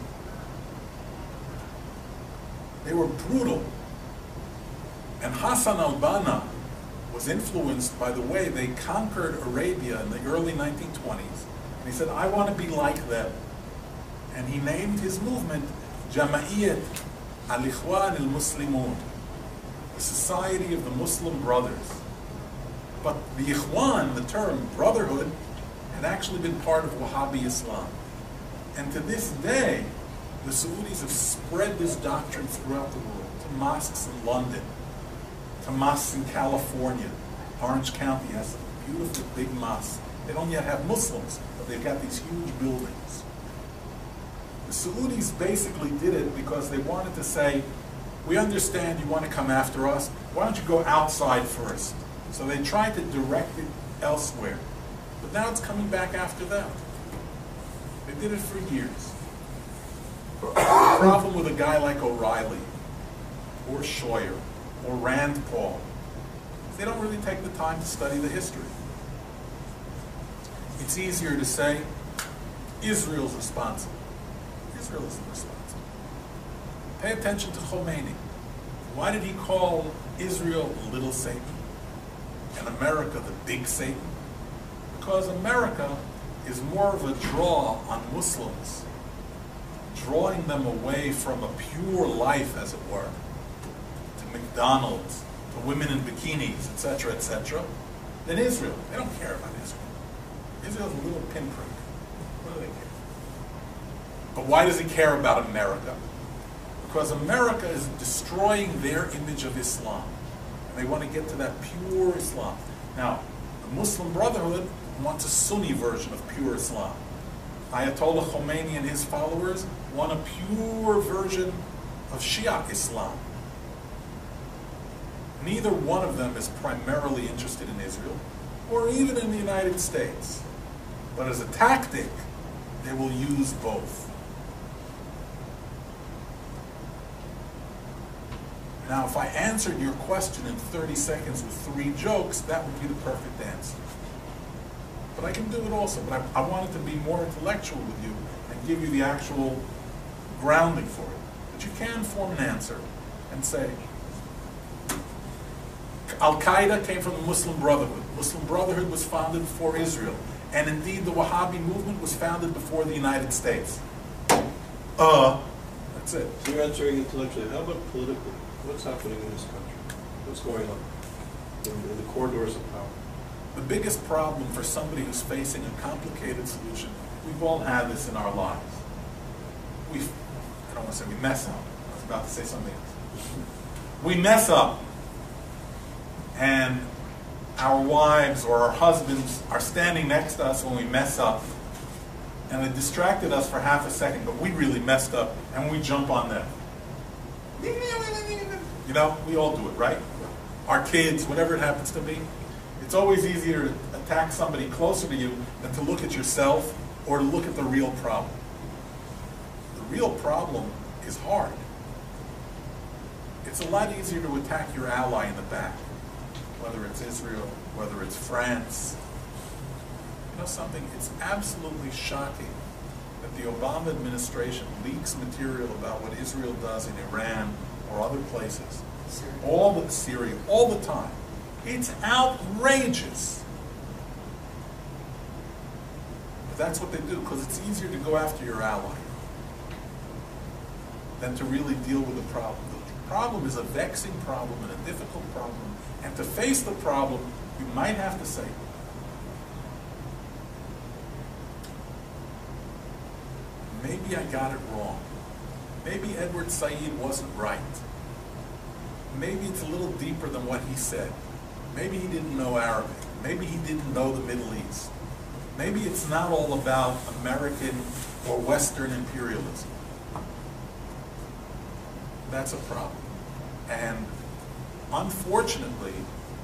S2: They were brutal. And Hassan al-Banna was influenced by the way they conquered Arabia in the early 1920s. And he said, I want to be like them. And he named his movement Jama'iyat al-Ikhwan al-Muslimun, the Society of the Muslim Brothers. But the Ikhwan, the term brotherhood, had actually been part of Wahhabi Islam. And to this day, the Saudis have spread this doctrine throughout the world, to mosques in London, to mosques in California. Orange County has a beautiful big mosque. They don't yet have Muslims, but they've got these huge buildings. The Saudis basically did it because they wanted to say, we understand you want to come after us, why don't you go outside first? So they tried to direct it elsewhere. But now it's coming back after them. They did it for years. The problem with a guy like O'Reilly, or Scheuer, or Rand Paul, is they don't really take the time to study the history. It's easier to say, Israel's responsible. Israel isn't responsible. Pay attention to Khomeini. Why did he call Israel Little Satan and America the Big Satan? Because America is more of a draw on Muslims, drawing them away from a pure life, as it were, to McDonald's, to women in bikinis, etc., than Israel. They don't care about Israel. Israel's a little pinprick. What do they care? But why does he care about America? Because America is destroying their image of Islam. And they want to get to that pure Islam. Now, the Muslim Brotherhood wants a Sunni version of pure Islam. Ayatollah Khomeini and his followers want a pure version of Shia Islam. Neither one of them is primarily interested in Israel, or even in the United States. But as a tactic, they will use both. Now, if I answered your question in 30 seconds with 3 jokes, that would be the perfect answer. But I can do it also. But I wanted to be more intellectual with you and give you the actual grounding for it. But you can form an answer and say, Al-Qaeda came from the Muslim Brotherhood. Muslim Brotherhood was founded before Israel. And indeed, the Wahhabi movement was founded before the United States. That's it.
S1: So you're answering intellectually. How about politically? What's happening in this country? What's going on in the corridors of power?
S2: The biggest problem for somebody who's facing a complicated solution, we've all had this in our lives. I don't want to say we mess up. I was about to say something else. We mess up, and our wives or our husbands are standing next to us when we mess up, and they distracted us for half a second, but we really messed up, and we jump on them. You know, we all do it, right? Our kids, whatever it happens to be. It's always easier to attack somebody closer to you than to look at yourself or to look at the real problem. The real problem is hard. It's a lot easier to attack your ally in the back, whether it's Israel, whether it's France. You know something? It's absolutely shocking that the Obama administration leaks material about what Israel does in Iran or other places. Syria, all the time. It's outrageous. But that's what they do, because it's easier to go after your ally than to really deal with the problem. The problem is a vexing problem and a difficult problem. And to face the problem, you might have to say, maybe I got it wrong. Maybe Edward Said wasn't right. Maybe it's a little deeper than what he said. Maybe he didn't know Arabic. Maybe he didn't know the Middle East. Maybe it's not all about American or Western imperialism. That's a problem. And unfortunately,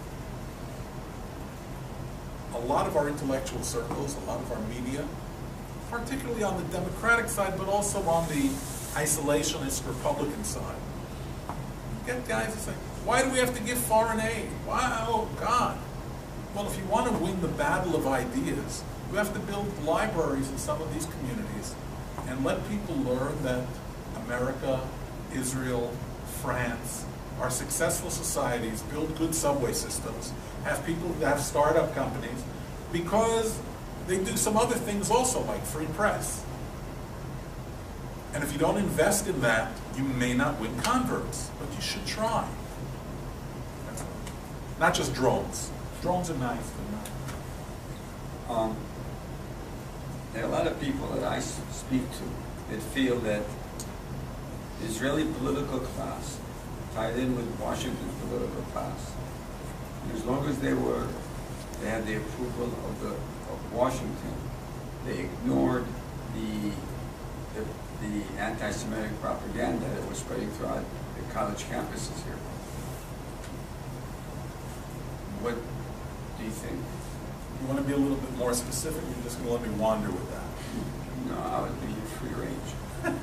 S2: a lot of our intellectual circles, a lot of our media, particularly on the Democratic side, but also on the isolationist Republican side, you get guys who say, why do we have to give foreign aid? Why, oh God. Well, if you want to win the battle of ideas, you have to build libraries in some of these communities and let people learn that America, Israel, France are successful societies, build good subway systems, have people have startup companies, because they do some other things also, like free press. And if you don't invest in that, you may not win converts, but you should try. That's all. Not just drones. Drones are nice, but not.
S6: There are a lot of people that I speak to that feel that the Israeli political class tied in with Washington's political class. And as long as they had the approval of Washington, they ignored the anti-Semitic propaganda that was spreading throughout the college campuses here. What do you think?
S2: You want to be a little bit more specific? You're just going to let me wander with that.
S6: No, I would be free range.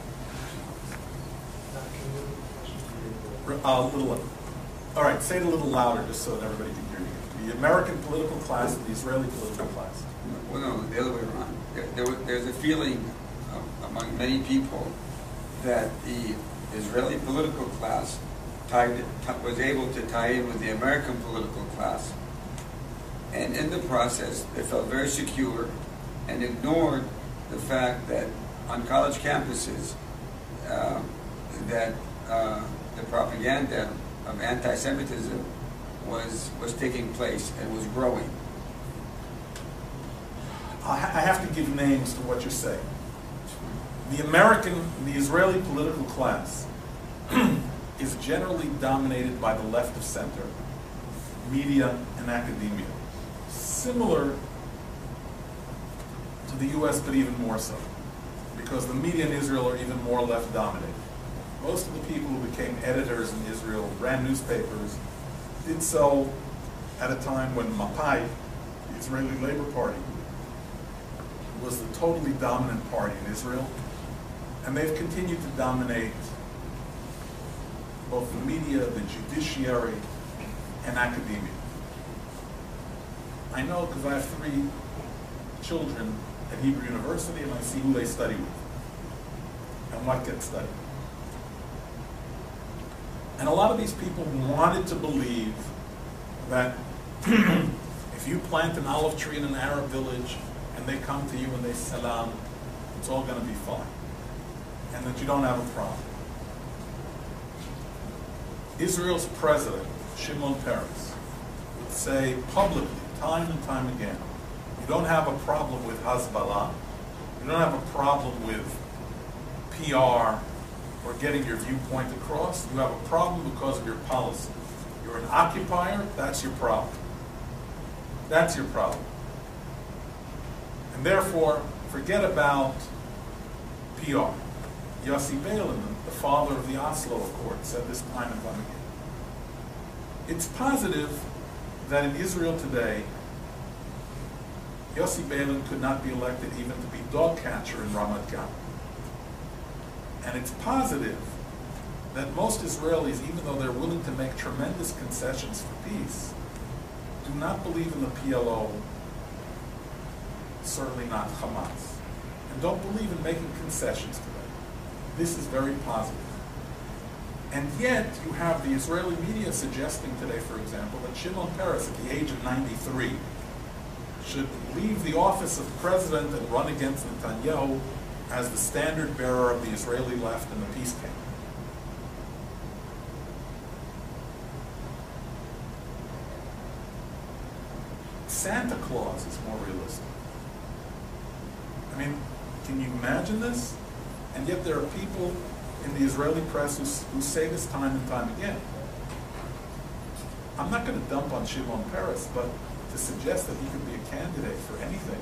S2: A little. All right, say it a little louder, just so that everybody can hear you. The American political class and the Israeli political class.
S6: Well, no, the other way around. There's a feeling among many people that the Israeli political class was able to tie in with the American political class, and in the process, they felt very secure and ignored the fact that on college campuses, the propaganda of anti-Semitism was taking place and was growing.
S2: I have to give names to what you're saying. The Israeli political class is generally dominated by the left of center, media and academia. Similar to the US, but even more so, because the media in Israel are even more left dominated. Most of the people who became editors in Israel, ran newspapers, did so at a time when Mapai, the Israeli Labor Party, was the totally dominant party in Israel, and they've continued to dominate both the media, the judiciary, and academia. I know because I have 3 children at Hebrew University, and I see who they study with and what gets studied. And a lot of these people wanted to believe that if you plant an olive tree in an Arab village and they come to you and they salam, it's all going to be fine, and that you don't have a problem. Israel's president, Shimon Peres, would say publicly, time and time again, you don't have a problem with Hezbollah, you don't have a problem with PR or getting your viewpoint across, you have a problem because of your policy. You're an occupier, that's your problem. That's your problem. And therefore, forget about PR. Yossi Beilin, the father of the Oslo Accord, said this time and time again. It's positive that in Israel today, Yossi Beilin could not be elected even to be dog catcher in Ramat Gan. And it's positive that most Israelis, even though they're willing to make tremendous concessions for peace, do not believe in the PLO, certainly not Hamas, and don't believe in making concessions to them. This is very positive. And yet, you have the Israeli media suggesting today, for example, that Shimon Peres, at the age of 93, should leave the office of president and run against Netanyahu as the standard bearer of the Israeli left in the peace camp. Santa Claus is more realistic. I mean, can you imagine this? And yet there are people in the Israeli press who say this time and time again. I'm not going to dump on Shimon Peres, but to suggest that he could be a candidate for anything,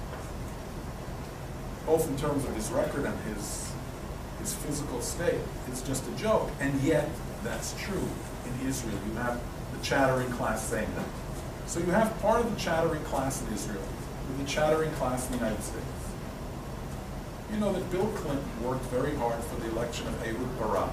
S2: both in terms of his record and his physical state, is just a joke. And yet, that's true in Israel. You have the chattering class saying that. So you have part of the chattering class in Israel with the chattering class in the United States. You know that Bill Clinton worked very hard for the election of Ehud Barak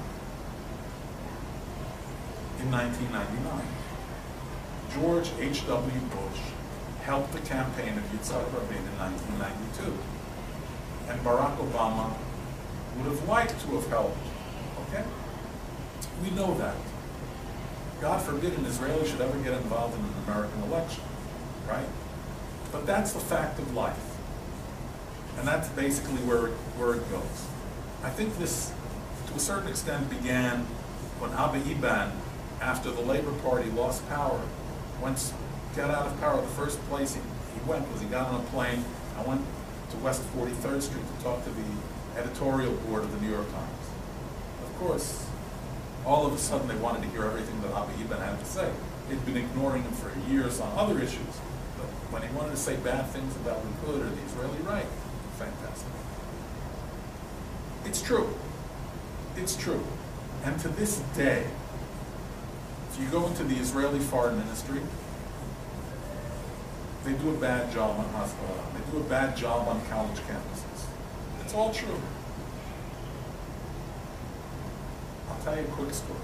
S2: in 1999. George H.W. Bush helped the campaign of Yitzhak Rabin in 1992. And Barack Obama would have liked to have helped. Okay? We know that. God forbid an Israeli should ever get involved in an American election, right? But that's the fact of life. And that's basically where it goes. I think this, to a certain extent, began when Abba Eban, after the Labor Party lost power, got out of power. The first place he went was he got on a plane and went to West 43rd Street to talk to the editorial board of the New York Times. Of course, all of a sudden they wanted to hear everything that Abba Eban had to say. They'd been ignoring him for years on other issues. But when he wanted to say bad things about Likud or the Israeli right, fantastic. It's true. It's true. And to this day, if you go into the Israeli Foreign Ministry, they do a bad job on Hezbollah. They do a bad job on college campuses. It's all true. I'll tell you a quick story.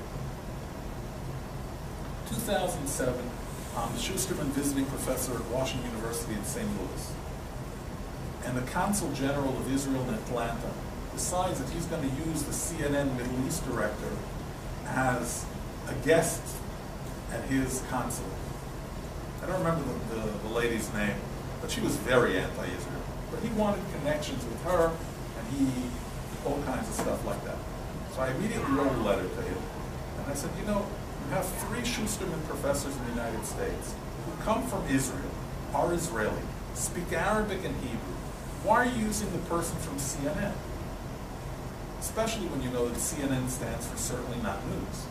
S2: 2007, I'm Schusterman visiting professor at Washington University in St. Louis. And the Consul General of Israel in Atlanta decides that he's going to use the CNN Middle East director as a guest at his consulate. I don't remember the lady's name, but she was very anti-Israel. But he wanted connections with her, and all kinds of stuff like that. So I immediately wrote a letter to him, and I said, you know, you have 3 Schusterman professors in the United States who come from Israel, are Israeli, speak Arabic and Hebrew. Why are you using the person from CNN? Especially when you know that CNN stands for certainly not news.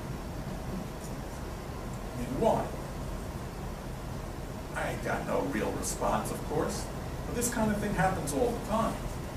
S2: I mean, why? I got no real response, of course, but this kind of thing happens all the time.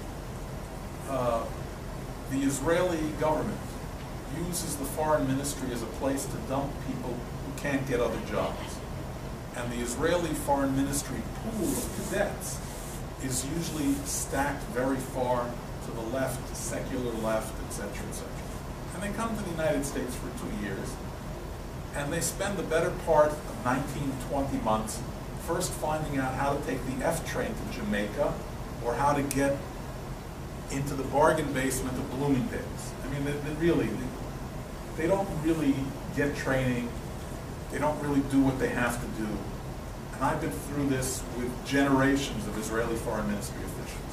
S2: The Israeli government uses the foreign ministry as a place to dump people who can't get other jobs. And the Israeli foreign ministry pool of cadets is usually stacked very far to the left, secular left, etc., etc. And they come to the United States for 2 years, and they spend the better part of 19, 20 months first finding out how to take the F train to Jamaica, or how to get into the bargain basement of Bloomingdale's. I mean, they don't really get training. They don't really do what they have to do. And I've been through this with generations of Israeli foreign ministry officials.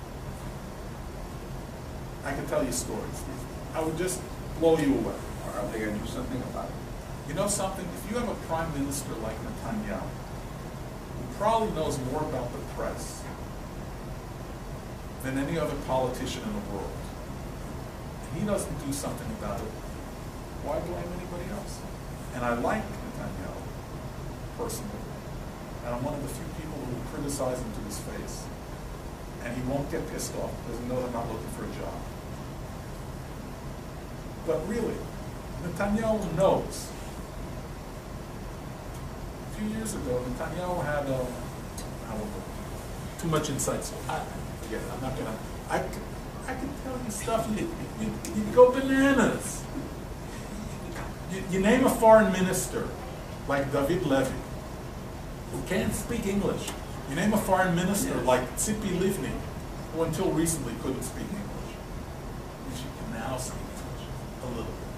S2: I can tell you stories. I would just blow you away.
S6: Or are they going to do something about it?
S2: You know something? If you have a prime minister like Netanyahu, who probably knows more about the press than any other politician in the world, and he doesn't do something about it, why blame anybody else? And I like Netanyahu, personally. And I'm one of the few people who will criticize him to his face. And he won't get pissed off because he knows I'm not looking for a job. But really, Netanyahu knows. A few years ago, Netanyahu had too much insight. So forget it. I'm not gonna. I can tell you stuff. You go bananas. You name a foreign minister like David Levy, who can't speak English. You name a foreign minister like Tzipi Livni, who until recently couldn't speak English. And she can now speak English a little bit.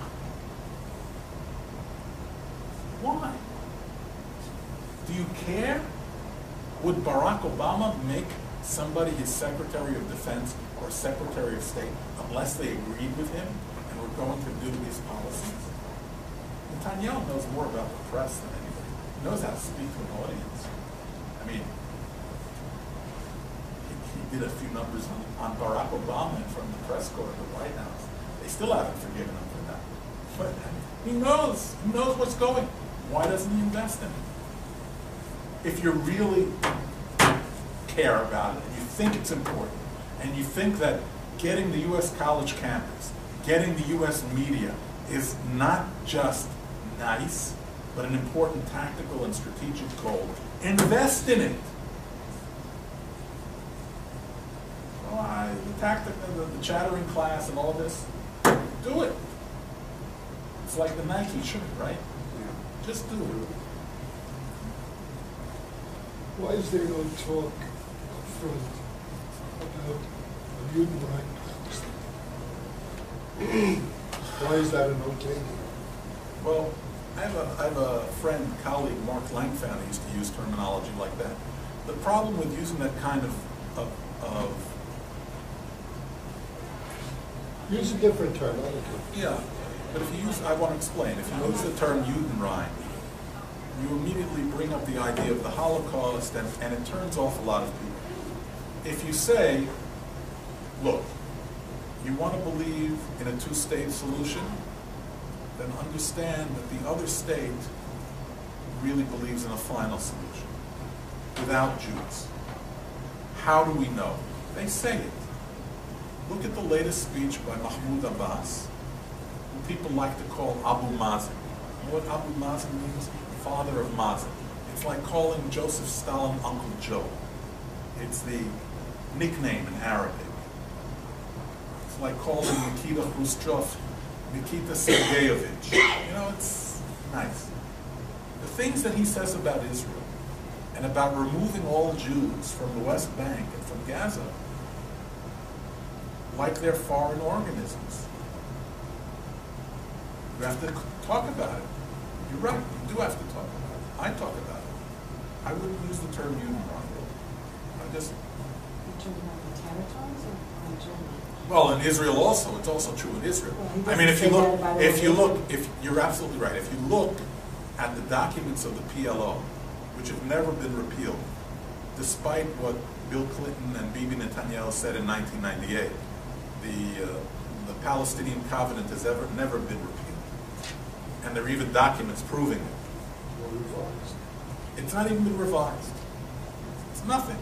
S2: Why? Do you care? Would Barack Obama make somebody his Secretary of Defense or Secretary of State unless they agreed with him and were going to do his policies? Netanyahu knows more about the press than anybody. He knows how to speak to an audience. I mean, he did a few numbers on Barack Obama in front of the press corps at the White House. They still haven't forgiven him for that. But he knows what's going. Why doesn't he invest in it? If you really care about it, and you think it's important, and you think that getting the U.S. college campus, getting the U.S. media is not just nice, but an important tactical and strategic goal, invest in it. Well, the chattering class and all this, do it. It's like the Nike shirt, right?
S6: Yeah.
S2: Just do it.
S3: Why is there no talk up front about a mutant right? Why is that an okay?
S2: Well, I have a friend, colleague, Mark Langfan, used to use terminology like that. The problem with using that kind of
S3: Use a different term, I don't care.
S2: yeah, but if you use, I want to explain, if you use the term Judenrein, you immediately bring up the idea of the Holocaust, and it turns off a lot of people. If you say, look, you want to believe in a two-state solution, then understand that the other state really believes in a final solution without Jews. How do we know? They say it. Look at the latest speech by Mahmoud Abbas, who people like to call Abu Mazen. You know what Abu Mazen means? Father of Mazen. It's like calling Joseph Stalin Uncle Joe. It's the nickname in Arabic. It's like calling Nikita Khrushchev Nikita Sergeyevich. You know, it's nice. The things that he says about Israel and about removing all Jews from the West Bank and from Gaza, like they're foreign organisms. You have to talk about it. You're right, you do have to talk about it. I talk about it. I wouldn't use the term Judenrein. I just...
S7: You're talking about the territories or on Germany?
S2: Well, in Israel also, it's also true in Israel.
S7: Well, he
S2: I mean,
S7: doesn't say that about
S2: if you're absolutely right, if you look at the documents of the PLO, which have never been repealed, despite what Bill Clinton and Bibi Netanyahu said in 1998, the Palestinian Covenant has never been repealed. And there are even documents proving it.
S3: Or revised.
S2: It's not even been revised. It's nothing.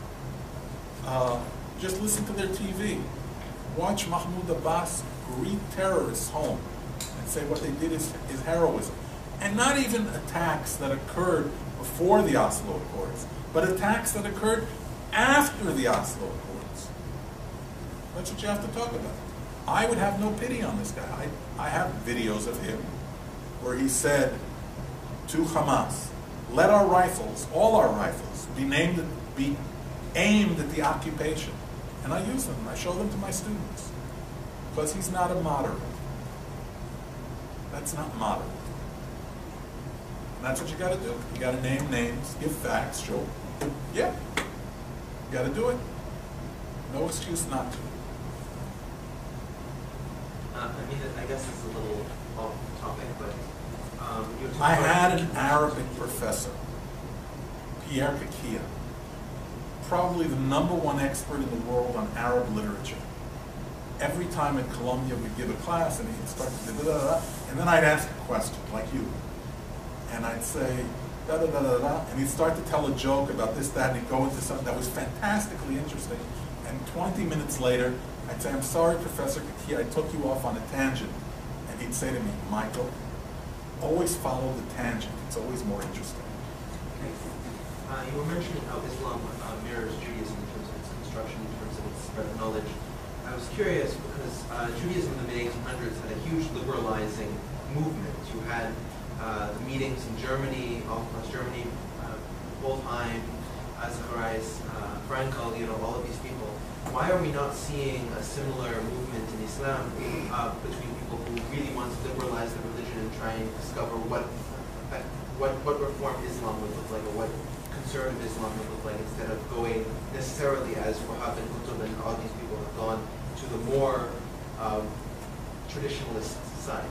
S2: Just listen to their TV. Watch Mahmoud Abbas greet terrorists home and say what they did is heroism. And not even attacks that occurred before the Oslo Accords, but attacks that occurred after the Oslo Accords. That's what you have to talk about. I would have no pity on this guy. I have videos of him where he said to Hamas, let our rifles, all our rifles, be aimed at the occupation. And I use them, I show them to my students. Because he's not a moderate. That's not moderate. And that's what you gotta do. You gotta name names, give facts, show. Yeah. You gotta do it. No excuse not to.
S5: I mean, I guess it's a little off topic, but you were talking
S2: I
S5: about-
S2: had an Arabic professor, Pierre Kakia, probably the #1 expert in the world on Arab literature. Every time at Columbia we'd give a class and he'd start to da-da-da-da, and then I'd ask a question, like you. And I'd say, da-da-da-da-da, and he'd start to tell a joke about this, that, and he'd go into something that was fantastically interesting. And 20 minutes later, I'd say, I'm sorry, Professor Kakia, I took you off on a tangent. And he'd say to me, Michael, always follow the tangent. It's always more interesting.
S5: You were mentioning how Islam mirrors Judaism in terms of its construction, in terms of its spread of knowledge. I was curious because Judaism in the mid-1800s had a huge liberalizing movement. You had the meetings in Germany, all across Germany, Wolfheim, Zacharias, Frankel, all of these people. Why are we not seeing a similar movement in Islam between people who really want to liberalize their religion and try and discover what reform Islam would look like, or what conservative Islam would look like, instead of going necessarily as Wahhab and Qutb and all these people have gone to the more traditionalist side?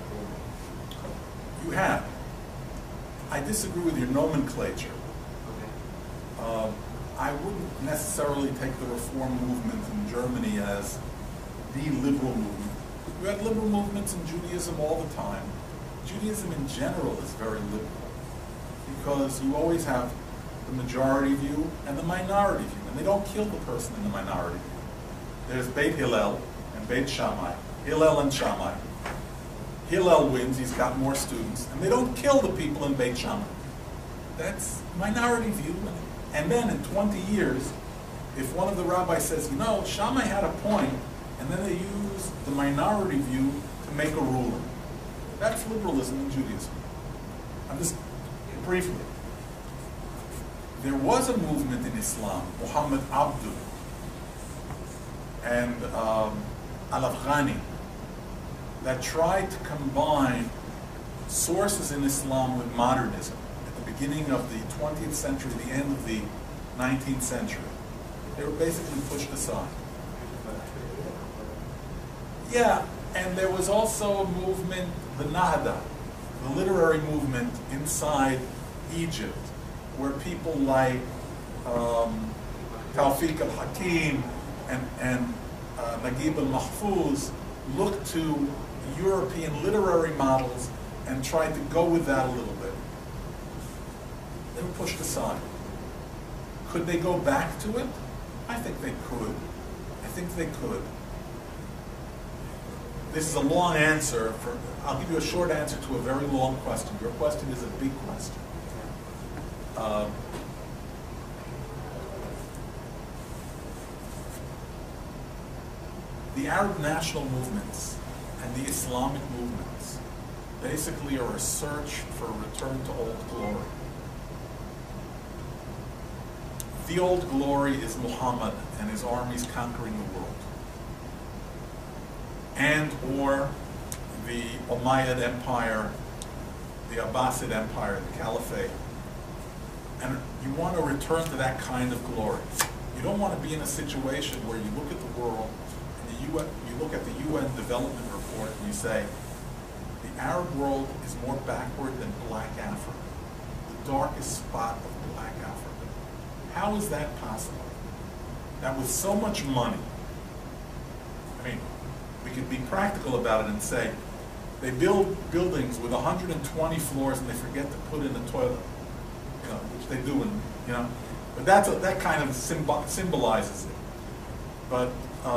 S2: You have. I disagree with your nomenclature.
S5: Okay.
S2: I wouldn't necessarily take the reform movement in Germany as the liberal movement. You had liberal movements in Judaism all the time. Judaism in general is very liberal because you always have the majority view and the minority view, and they don't kill the person in the minority view. There's Beit Hillel and Beit Shammai, Hillel and Shammai. Hillel wins, he's got more students, and they don't kill the people in Beit Shammai. That's minority view. And then in 20 years, if one of the rabbis says, you know, Shammai had a point, and then they use the minority view to make a ruling. That's liberalism in Judaism. I'm just, briefly. There was a movement in Islam, Muhammad Abdu and Al-Afghani, that tried to combine sources in Islam with modernism at the beginning of the 20th century, the end of the 19th century. They were basically pushed aside. Yeah, and there was also a movement, the Nahda, the literary movement inside Egypt, where people like Tawfiq al-Hakim and Naguib al-Mahfouz looked to European literary models and tried to go with that a little bit. They were pushed aside. Could they go back to it? I think they could. I think they could. This is a long answer. I'll give you a short answer to a very long question. Your question is a big question. The Arab national movements and the Islamic movements basically are a search for a return to old glory. The old glory is Muhammad and his armies conquering the world, and or the Umayyad Empire, the Abbasid Empire, the Caliphate. And you want to return to that kind of glory. You don't want to be in a situation where you look at the world and you look at the UN Development Report and you say, the Arab world is more backward than Black Africa, the darkest spot of Black Africa. How is that possible? That with so much money, I mean, we could be practical about it and say, they build buildings with 120 floors and they forget to put in a toilet, you know, which they do, but that kind of symbolizes it. But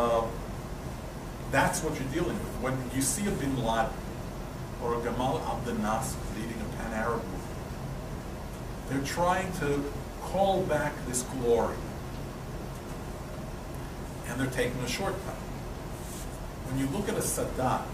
S2: that's what you're dealing with. When you see a Bin Laden or a Gamal Abdel Nasser leading a pan-Arab movement, they're trying to call back this glory, and they're taking a shortcut. When you look at a Sadat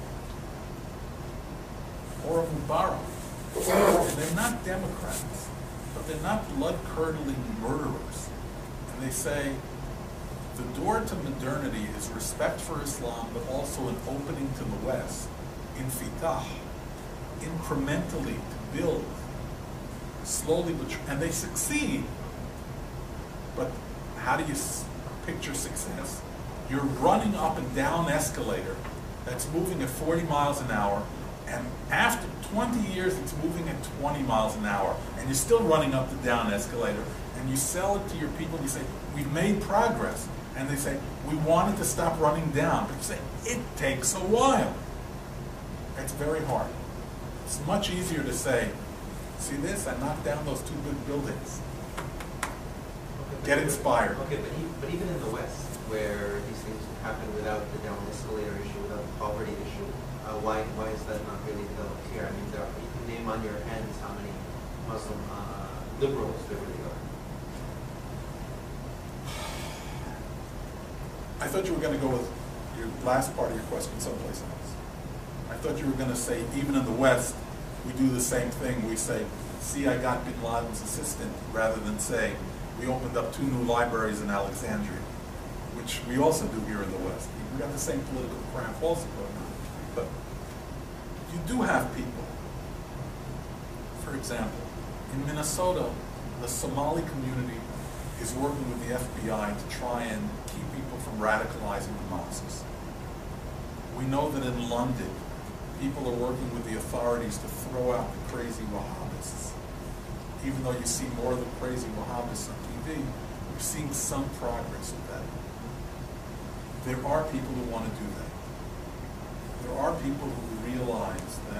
S2: or a Mubarak, they're not Democrats, but they're not blood-curdling murderers. And they say, the door to modernity is respect for Islam, but also an opening to the West, infitah, incrementally to build, slowly but surely, and they succeed. But how do you picture success? You're running up and down escalator that's moving at 40 miles an hour, and after 20 years it's moving at 20 miles an hour, and you're still running up the down escalator, and you sell it to your people, you say, we've made progress. And they say, we wanted to stop running down. But you say, it takes a while. It's very hard. It's much easier to say, see this, I knocked down those two big buildings. Get inspired.
S5: Okay, but even in the West, where these things happen without the down escalator issue, without the poverty issue, why is that not really developed here? I mean, you can name on your hands how many Muslim liberals there really are.
S2: I thought you were going to go with your last part of your question someplace else. I thought you were going to say, even in the West, we do the same thing. We say, see, I got Bin Laden's assistant, rather than say, we opened up 2 new libraries in Alexandria, which we also do here in the West. We got the same political craft also going on. But you do have people. For example, in Minnesota, the Somali community is working with the FBI to try and keep people from radicalizing the mosques. We know that in London, people are working with the authorities to throw out the crazy Wahhabists, even though you see more of the crazy Wahhabists on CCP, we're seeing some progress with that. There are people who want to do that. There are people who realize that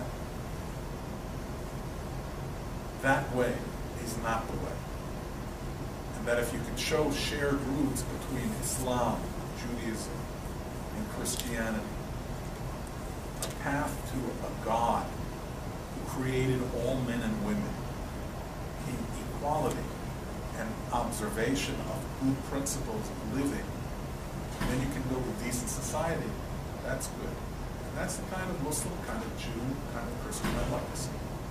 S2: that way is not the way. And that if you can show shared roots between Islam, Judaism, and Christianity, a path to a God who created all men and women in equality and observation of good principles of living, then you can build a decent society. That's good. And that's the kind of Muslim, kind of Jew, kind of Christian I'd like to see.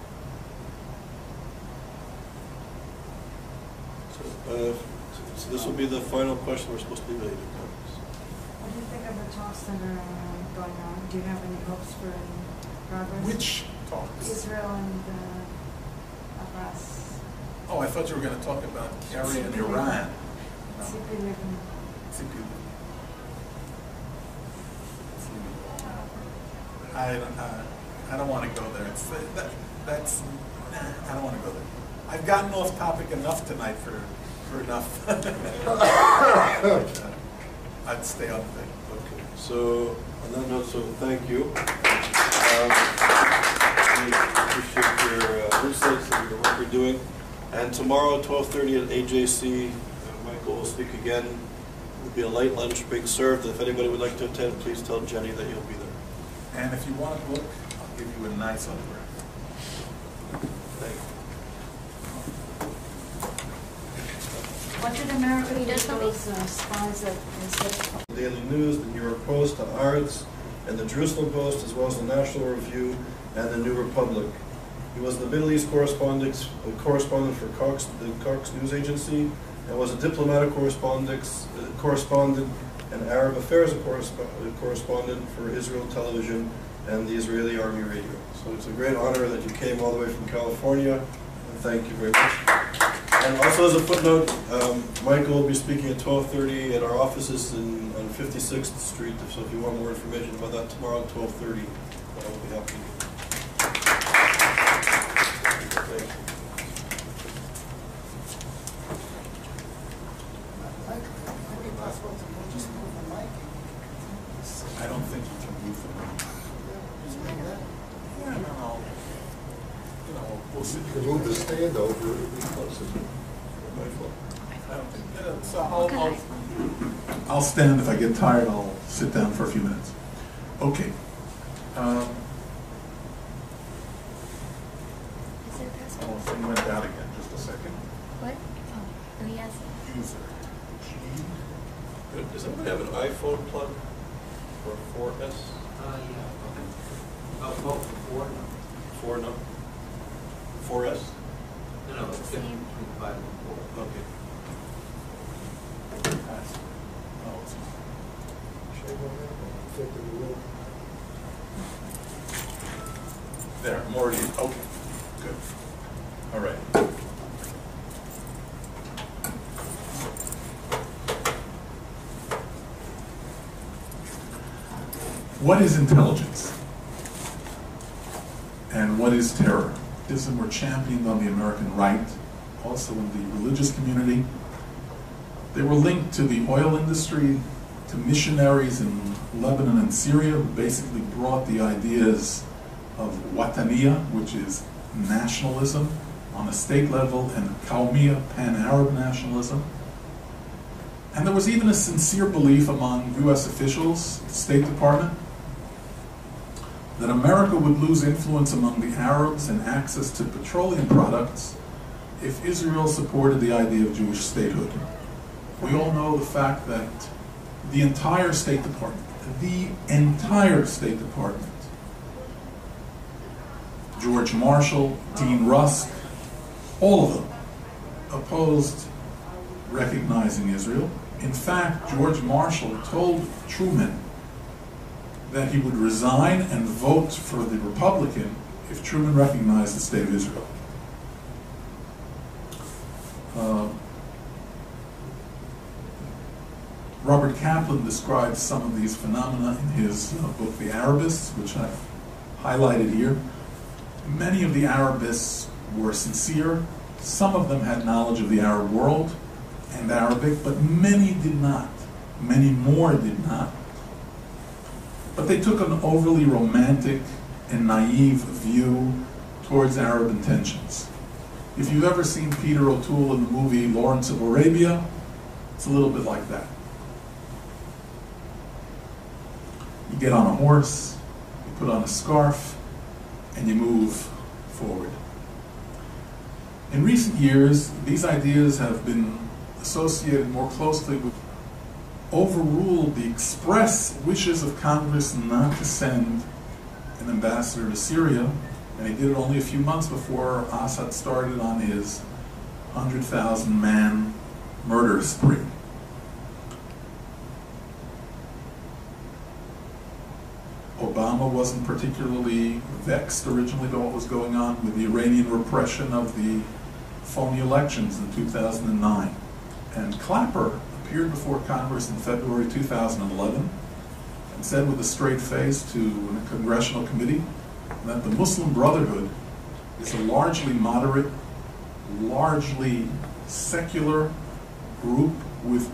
S1: So this will be the final question we're supposed to be ready to go.
S7: What do you think of the talks that are going on? Do you have any hopes for any progress?
S2: Which talks?
S7: Israel and Abbas.
S2: Oh, I thought you were going to talk about Kerry and Iran. No.
S7: Tzipi Livni.
S2: Tzipi Livni. I don't want to go there. I don't want to go there. I've gotten off topic enough tonight for enough. I'd stay on thing.
S1: Okay. So on that note, so thank you. We appreciate your insights and your work you're doing. And tomorrow, 12:30 at AJC, Michael will speak again. There'll be a light lunch being served. If anybody would like to attend, please tell Jenny that you'll be there.
S2: And if you want a book, I'll give you a nice autograph.
S1: Thank you.
S7: What did America do with those spies that instead of...
S1: Daily News, the New York Post, the Haaretz, and the Jerusalem Post, as well as the National Review and the New Republic. He was the Middle East correspondent for Cox, the Cox News Agency, and was a diplomatic correspondent and Arab affairs correspondent for Israel Television and the Israeli Army Radio. So it's a great honor that you came all the way from California, and thank you very much. And also as a footnote, Michael will be speaking at 12:30 at our offices on 56th Street, so if you want more information about that tomorrow at 12:30, I will be happy to. Thank you.
S2: I don't think you can move them. Yeah, no. You know, we'll see.
S3: You can move the stand over, it'll be closer.
S2: I don't think, so I'll stand. If I get tired, I'll sit down for a few minutes. Okay.
S4: Is it possible?
S2: Oh, thing went out again. Just a second.
S4: What? Oh, yes.
S2: User.
S1: Good. Does anybody have an iPhone plug for 4S?
S5: Yeah, okay. Oh, 4?
S1: 4, no? 4S?
S5: No, it's
S4: Same.
S5: between 5 and 4.
S1: Okay.
S2: Oh, it's
S3: Shame on that, I think we will.
S2: there. I'm already. Okay. Good. All right. What is intelligence? And what is terror? Ism were championed on the American right, also in the religious community. They were linked to the oil industry, to missionaries in Lebanon and Syria, who basically brought the ideas of Wataniya, which is nationalism on a state level, and Qawmiya, pan-Arab nationalism. And there was even a sincere belief among U.S. officials, the State Department, that America would lose influence among the Arabs and access to petroleum products if Israel supported the idea of Jewish statehood. We all know the fact that the entire State Department, George Marshall, Dean Rusk, all of them opposed recognizing Israel. In fact, George Marshall told Truman that he would resign and vote for the Republican if Truman recognized the State of Israel. Robert Kaplan describes some of these phenomena in his book, The Arabists, which I've highlighted here. Many of the Arabists were sincere. Some of them had knowledge of the Arab world, and Arabic, but many did not. Many more did not. But they took an overly romantic and naive view towards Arab intentions. If you've ever seen Peter O'Toole in the movie Lawrence of Arabia, it's a little bit like that. You get on a horse, you put on a scarf, and you move forward. In recent years, these ideas have been associated more closely with overruled the express wishes of Congress not to send an ambassador to Syria, and he did it only a few months before Assad started on his 100,000-man murder spree. Obama wasn't particularly vexed originally by what was going on with the Iranian repression of the phony elections in 2009. And Clapper appeared before Congress in February 2011 and said with a straight face to a congressional committee that the Muslim Brotherhood is a largely moderate, largely secular group with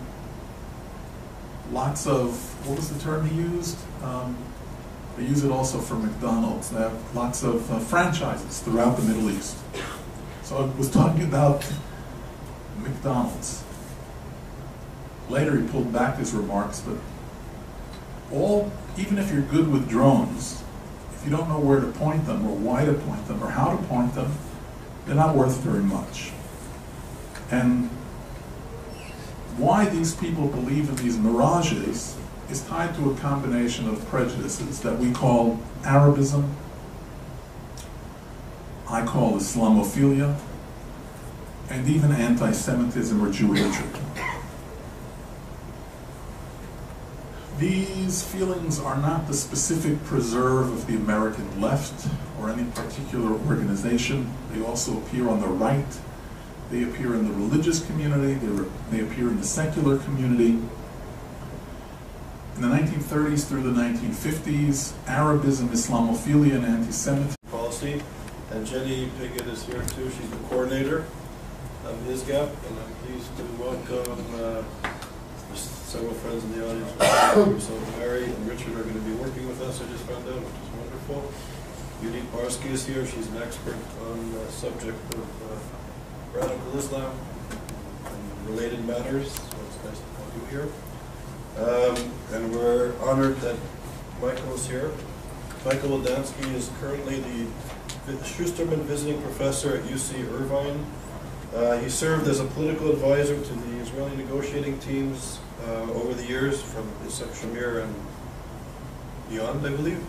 S2: lots of, what was the term he used? They use it also for McDonald's. They have lots of franchises throughout the Middle East. So I was talking about McDonald's. Later he pulled back his remarks, but even if you're good with drones, if you don't know where to point them or why to point them or how to point them, they're not worth very much. And why these people believe in these mirages is tied to a combination of prejudices that we call Arabism, I call Islamophilia, and even anti-Semitism or Jew hatred. These feelings are not the specific preserve of the American left or any particular organization. They also appear on the right. They appear in the religious community. They appear in the secular community. In the 1930s through the 1950s, Arabism, Islamophilia, and anti-Semitism
S1: policy. And Jenny Piggott is here too. She's the coordinator of ISGAP, and I'm pleased to welcome there's several friends in the audience. So Mary and Richard are going to be working with us, I just found out, which is wonderful. Judith Barsky is here. She's an expert on the subject of radical Islam and related matters, so it's nice to have you here. And we're honored that Michael is here. Michael Wodansky is currently the Schusterman Visiting Professor at UC Irvine. He served as a political advisor to the Israeli negotiating teams over the years from Yitzhak Shamir and beyond, I believe.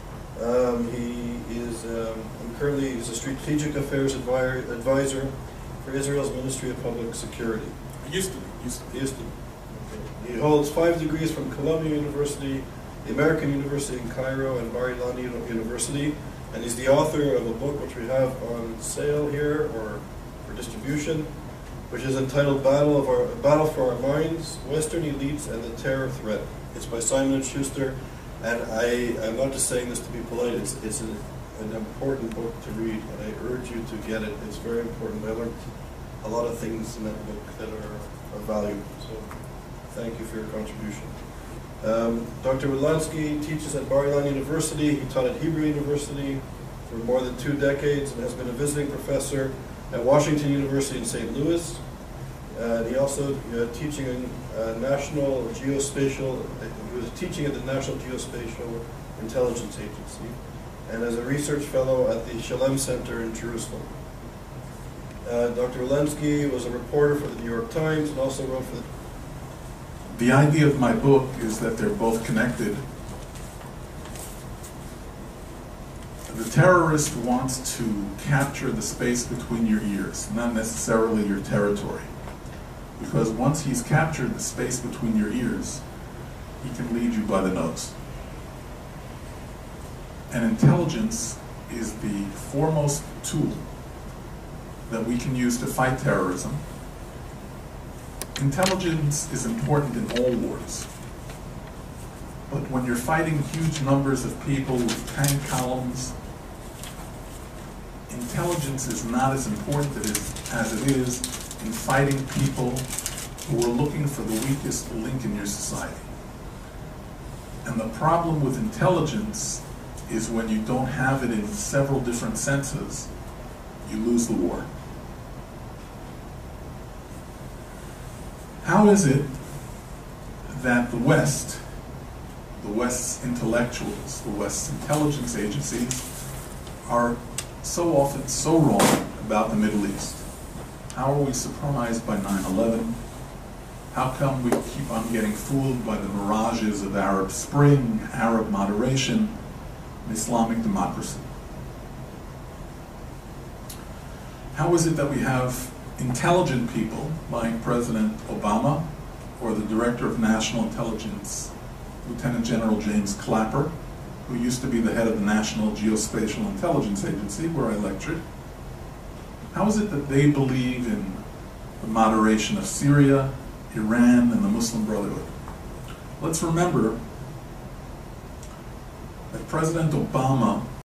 S1: He is currently he's a strategic affairs advisor for Israel's Ministry of Public Security.
S2: He used to be.
S1: He used to be. Okay. He holds 5 degrees from Columbia University, the American University in Cairo, and Bar-Ilan University, and he's the author of a book which we have on sale here or for distribution, which is entitled Battle for Our Minds, Western Elites and the Terror Threat. It's by Simon & Schuster, and I'm not just saying this to be polite, it's an important book to read, and I urge you to get it. It's very important. I learned a lot of things in that book that are of value, so thank you for your contribution. Dr. Wodansky teaches at Bar-Ilan University. He taught at Hebrew University for more than 2 decades and has been a visiting professor at Washington University in St. Louis. He also teaching in National Geospatial. He was teaching at the National Geospatial Intelligence Agency, and as a research fellow at the Shalem Center in Jerusalem. Dr. Wodansky was a reporter for the New York Times and also wrote for
S2: The idea of my book is that they're both connected. The terrorist wants to capture the space between your ears, not necessarily your territory. Because once he's captured the space between your ears, he can lead you by the nose. And intelligence is the foremost tool that we can use to fight terrorism. Intelligence is important in all wars. But when you're fighting huge numbers of people with tank columns, intelligence is not as important as it is in fighting people who are looking for the weakest link in your society. And the problem with intelligence is when you don't have it in several different senses, you lose the war. How is it that the West's intellectuals, the West's intelligence agencies, are so often so wrong about the Middle East? How are we surprised by 9/11? How come we keep on getting fooled by the mirages of Arab Spring, Arab moderation, and Islamic democracy? How is it that we have intelligent people like President Obama or the Director of National Intelligence, Lieutenant General James Clapper, who used to be the head of the National Geospatial Intelligence Agency, where I lectured? How is it that they believe in the moderation of Syria, Iran, and the Muslim Brotherhood? Let's remember that President Obama